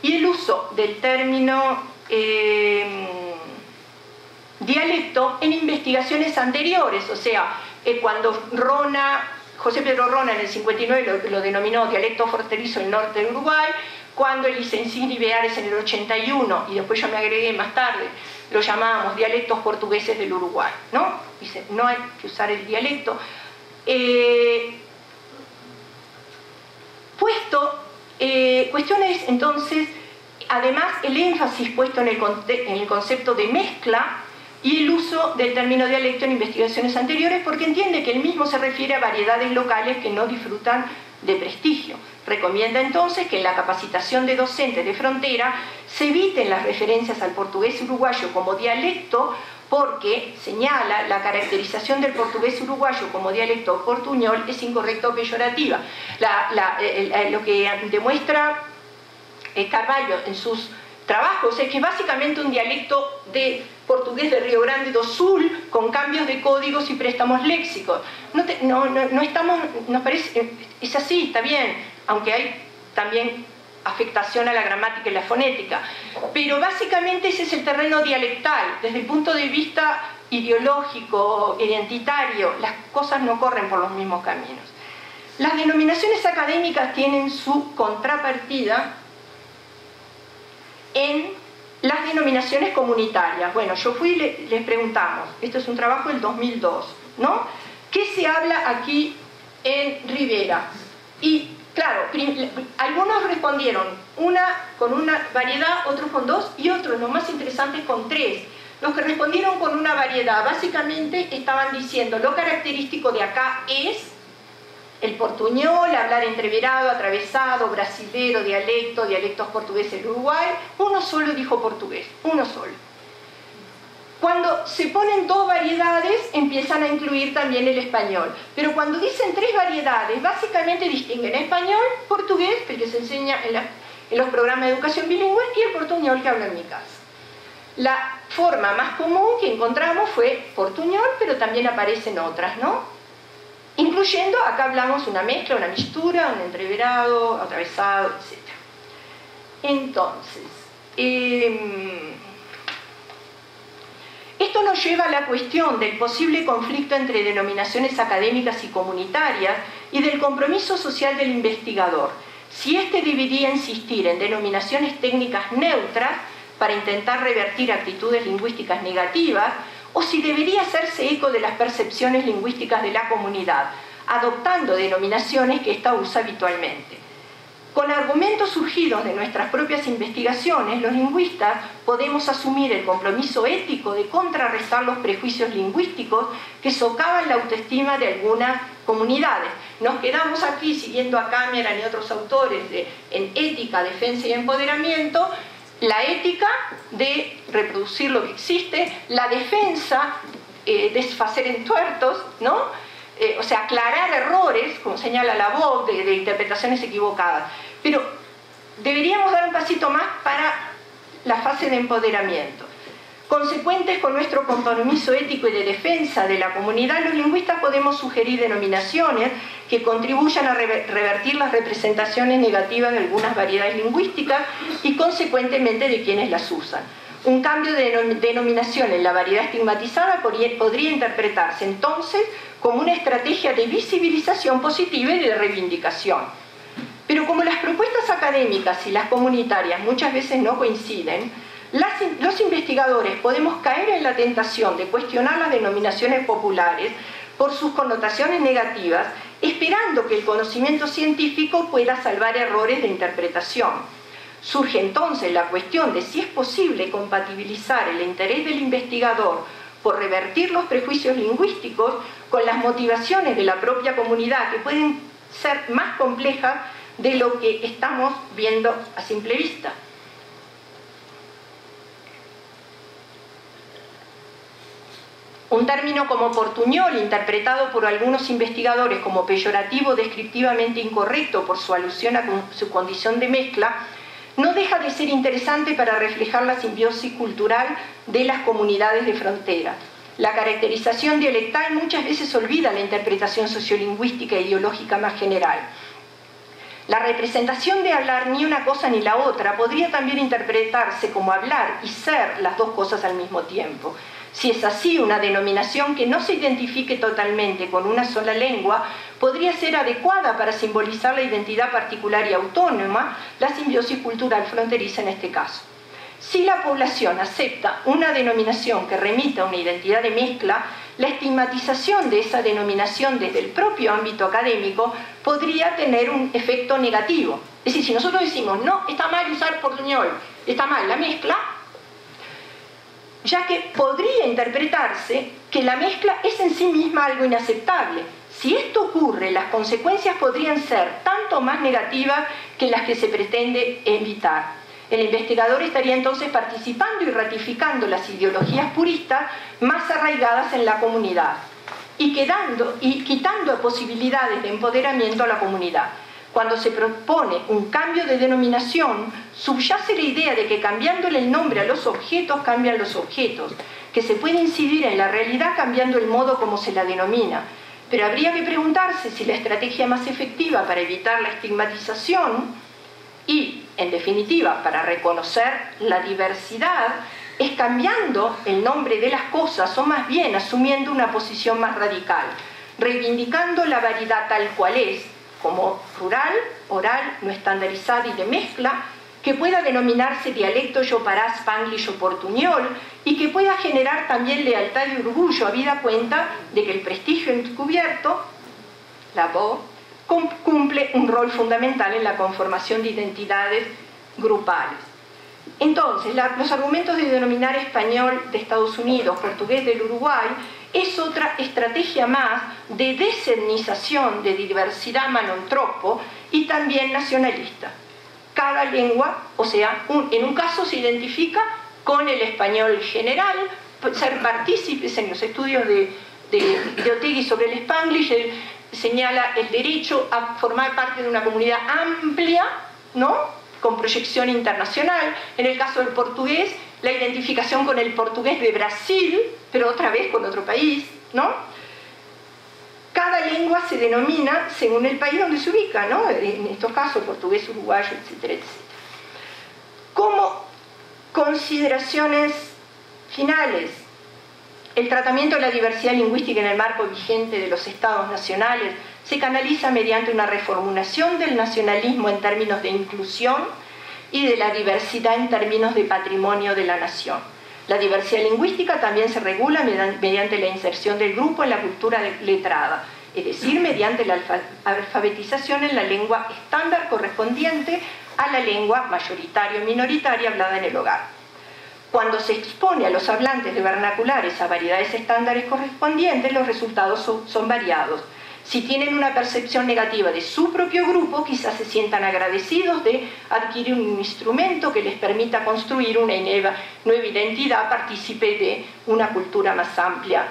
y el uso del término dialecto en investigaciones anteriores, o sea, cuando José Pedro Rona en el 59 lo denominó dialecto fronterizo del norte de Uruguay, cuando el licenciado Beares en el 81, y después yo me agregué más tarde, lo llamábamos dialectos portugueses del Uruguay, ¿no? Dice, no hay que usar el dialecto. Cuestiones entonces, además el énfasis puesto en el concepto de mezcla y el uso del término dialecto en investigaciones anteriores, porque entiende que el mismo se refiere a variedades locales que no disfrutan de prestigio. Recomienda entonces que en la capacitación de docentes de frontera se eviten las referencias al portugués uruguayo como dialecto, porque, señala, la caracterización del portugués uruguayo como dialecto portuñol es incorrecta o peyorativa. Lo que demuestra Carvalho en sus trabajos es que básicamente un dialecto de portugués de Río Grande do Sul con cambios de códigos y préstamos léxicos. No estamos, nos parece, es así, está bien, aunque hay también afectación a la gramática y la fonética, pero básicamente ese es el terreno dialectal. Desde el punto de vista ideológico, identitario, las cosas no corren por los mismos caminos. Las denominaciones académicas tienen su contrapartida en las denominaciones comunitarias. Bueno, yo fui y les preguntamos, esto es un trabajo del 2002, ¿no? ¿Qué se habla aquí en Rivera? Y claro, algunos respondieron con una variedad, otros con dos y otros, lo más interesante, con tres. Los que respondieron con una variedad básicamente estaban diciendo lo característico de acá es el portuñol, hablar entreverado, atravesado, brasilero, dialectos portugueses del Uruguay. Uno solo dijo portugués, uno solo. Cuando se ponen dos variedades empiezan a incluir también el español, pero cuando dicen tres variedades básicamente distinguen español, portugués, el que se enseña en los programas de educación bilingüe, y el portuñol que hablo en mi casa. La forma más común que encontramos fue portuñol, pero también aparecen otras, ¿no? Incluyendo, acá hablamos una mezcla, una mixtura, un entreverado, atravesado, etc. Entonces, esto nos lleva a la cuestión del posible conflicto entre denominaciones académicas y comunitarias y del compromiso social del investigador. Si éste debería insistir en denominaciones técnicas neutras para intentar revertir actitudes lingüísticas negativas, o si debería hacerse eco de las percepciones lingüísticas de la comunidad, adoptando denominaciones que ésta usa habitualmente. Con argumentos surgidos de nuestras propias investigaciones, los lingüistas podemos asumir el compromiso ético de contrarrestar los prejuicios lingüísticos que socavan la autoestima de algunas comunidades. Nos quedamos aquí, siguiendo a Cameron y otros autores en ética, defensa y empoderamiento, la ética de reproducir lo que existe, la defensa, desfacer entuertos, ¿no? O sea, aclarar errores, como señala la voz, de interpretaciones equivocadas. Pero deberíamos dar un pasito más para la fase de empoderamiento. Consecuentes con nuestro compromiso ético y de defensa de la comunidad, los lingüistas podemos sugerir denominaciones que contribuyan a revertir las representaciones negativas de algunas variedades lingüísticas y consecuentemente de quienes las usan. Un cambio de denominación en la variedad estigmatizada podría interpretarse entonces como una estrategia de visibilización positiva y de reivindicación. Pero como las propuestas académicas y las comunitarias muchas veces no coinciden, los investigadores podemos caer en la tentación de cuestionar las denominaciones populares por sus connotaciones negativas, esperando que el conocimiento científico pueda salvar errores de interpretación. Surge entonces la cuestión de si es posible compatibilizar el interés del investigador por revertir los prejuicios lingüísticos con las motivaciones de la propia comunidad, que pueden ser más complejas de lo que estamos viendo a simple vista. Un término como portuñol, interpretado por algunos investigadores como peyorativo descriptivamente incorrecto por su alusión a su condición de mezcla, no deja de ser interesante para reflejar la simbiosis cultural de las comunidades de frontera. La caracterización dialectal muchas veces olvida la interpretación sociolingüística e ideológica más general. La representación de hablar ni una cosa ni la otra podría también interpretarse como hablar y ser las dos cosas al mismo tiempo. Si es así, una denominación que no se identifique totalmente con una sola lengua podría ser adecuada para simbolizar la identidad particular y autónoma, la simbiosis cultural fronteriza en este caso. Si la población acepta una denominación que remita a una identidad de mezcla, la estigmatización de esa denominación desde el propio ámbito académico podría tener un efecto negativo. Es decir, si nosotros decimos, no, está mal usar portuñol, está mal la mezcla, ya que podría interpretarse que la mezcla es en sí misma algo inaceptable. Si esto ocurre, las consecuencias podrían ser tanto más negativas que las que se pretende evitar. El investigador estaría entonces participando y ratificando las ideologías puristas más arraigadas en la comunidad y quitando posibilidades de empoderamiento a la comunidad. Cuando se propone un cambio de denominación, subyace la idea de que cambiándole el nombre a los objetos, cambian los objetos, que se puede incidir en la realidad cambiando el modo como se la denomina. Pero habría que preguntarse si la estrategia más efectiva para evitar la estigmatización y, en definitiva, para reconocer la diversidad, es cambiando el nombre de las cosas o más bien asumiendo una posición más radical, reivindicando la variedad tal cual es, como rural, oral, no estandarizada y de mezcla, que pueda denominarse dialecto yopará, spanglish o portuñol y que pueda generar también lealtad y orgullo, habida cuenta de que el prestigio encubierto, la voz, cumple un rol fundamental en la conformación de identidades grupales. Entonces, los argumentos de denominar español de Estados Unidos, portugués del Uruguay, es otra estrategia más de desetnización, de diversidad manontropo y también nacionalista. Cada lengua, o sea, en un caso se identifica con el español general, ser partícipes en los estudios de Otegui sobre el Spanglish, señala el derecho a formar parte de una comunidad amplia, ¿no?, con proyección internacional. En el caso del portugués, la identificación con el portugués de Brasil, pero otra vez con otro país, ¿no? Cada lengua se denomina según el país donde se ubica, ¿no? En estos casos, portugués, uruguayo, etcétera, etcétera. Como consideraciones finales, el tratamiento de la diversidad lingüística en el marco vigente de los estados nacionales se canaliza mediante una reformulación del nacionalismo en términos de inclusión y de la diversidad en términos de patrimonio de la nación. La diversidad lingüística también se regula mediante la inserción del grupo en la cultura letrada, es decir, mediante la alfabetización en la lengua estándar correspondiente a la lengua mayoritaria o minoritaria hablada en el hogar. Cuando se expone a los hablantes de vernaculares a variedades estándares correspondientes, los resultados son variados. Si tienen una percepción negativa de su propio grupo, quizás se sientan agradecidos de adquirir un instrumento que les permita construir una nueva identidad partícipe de una cultura más amplia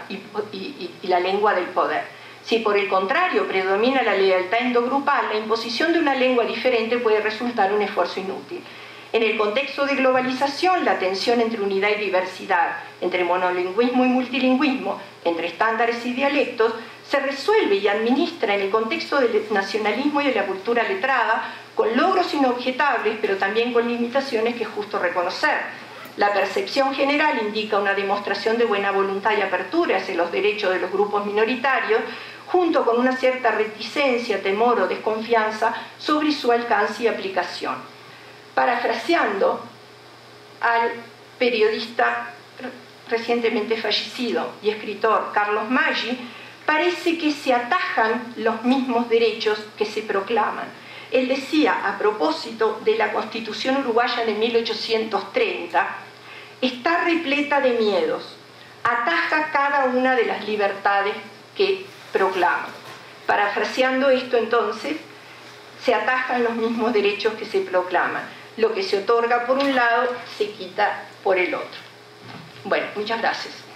y la lengua del poder. Si por el contrario predomina la lealtad endogrupal, la imposición de una lengua diferente puede resultar un esfuerzo inútil. En el contexto de globalización, la tensión entre unidad y diversidad, entre monolingüismo y multilingüismo, entre estándares y dialectos, se resuelve y administra en el contexto del nacionalismo y de la cultura letrada, con logros inobjetables, pero también con limitaciones que es justo reconocer. La percepción general indica una demostración de buena voluntad y apertura hacia los derechos de los grupos minoritarios, junto con una cierta reticencia, temor o desconfianza sobre su alcance y aplicación. Parafraseando al periodista recientemente fallecido y escritor Carlos Maggi, parece que se atajan los mismos derechos que se proclaman. Él decía, a propósito de la Constitución uruguaya de 1830, está repleta de miedos, ataja cada una de las libertades que proclama. Parafraseando esto entonces, se atajan los mismos derechos que se proclaman. Lo que se otorga por un lado se quita por el otro. Bueno, muchas gracias.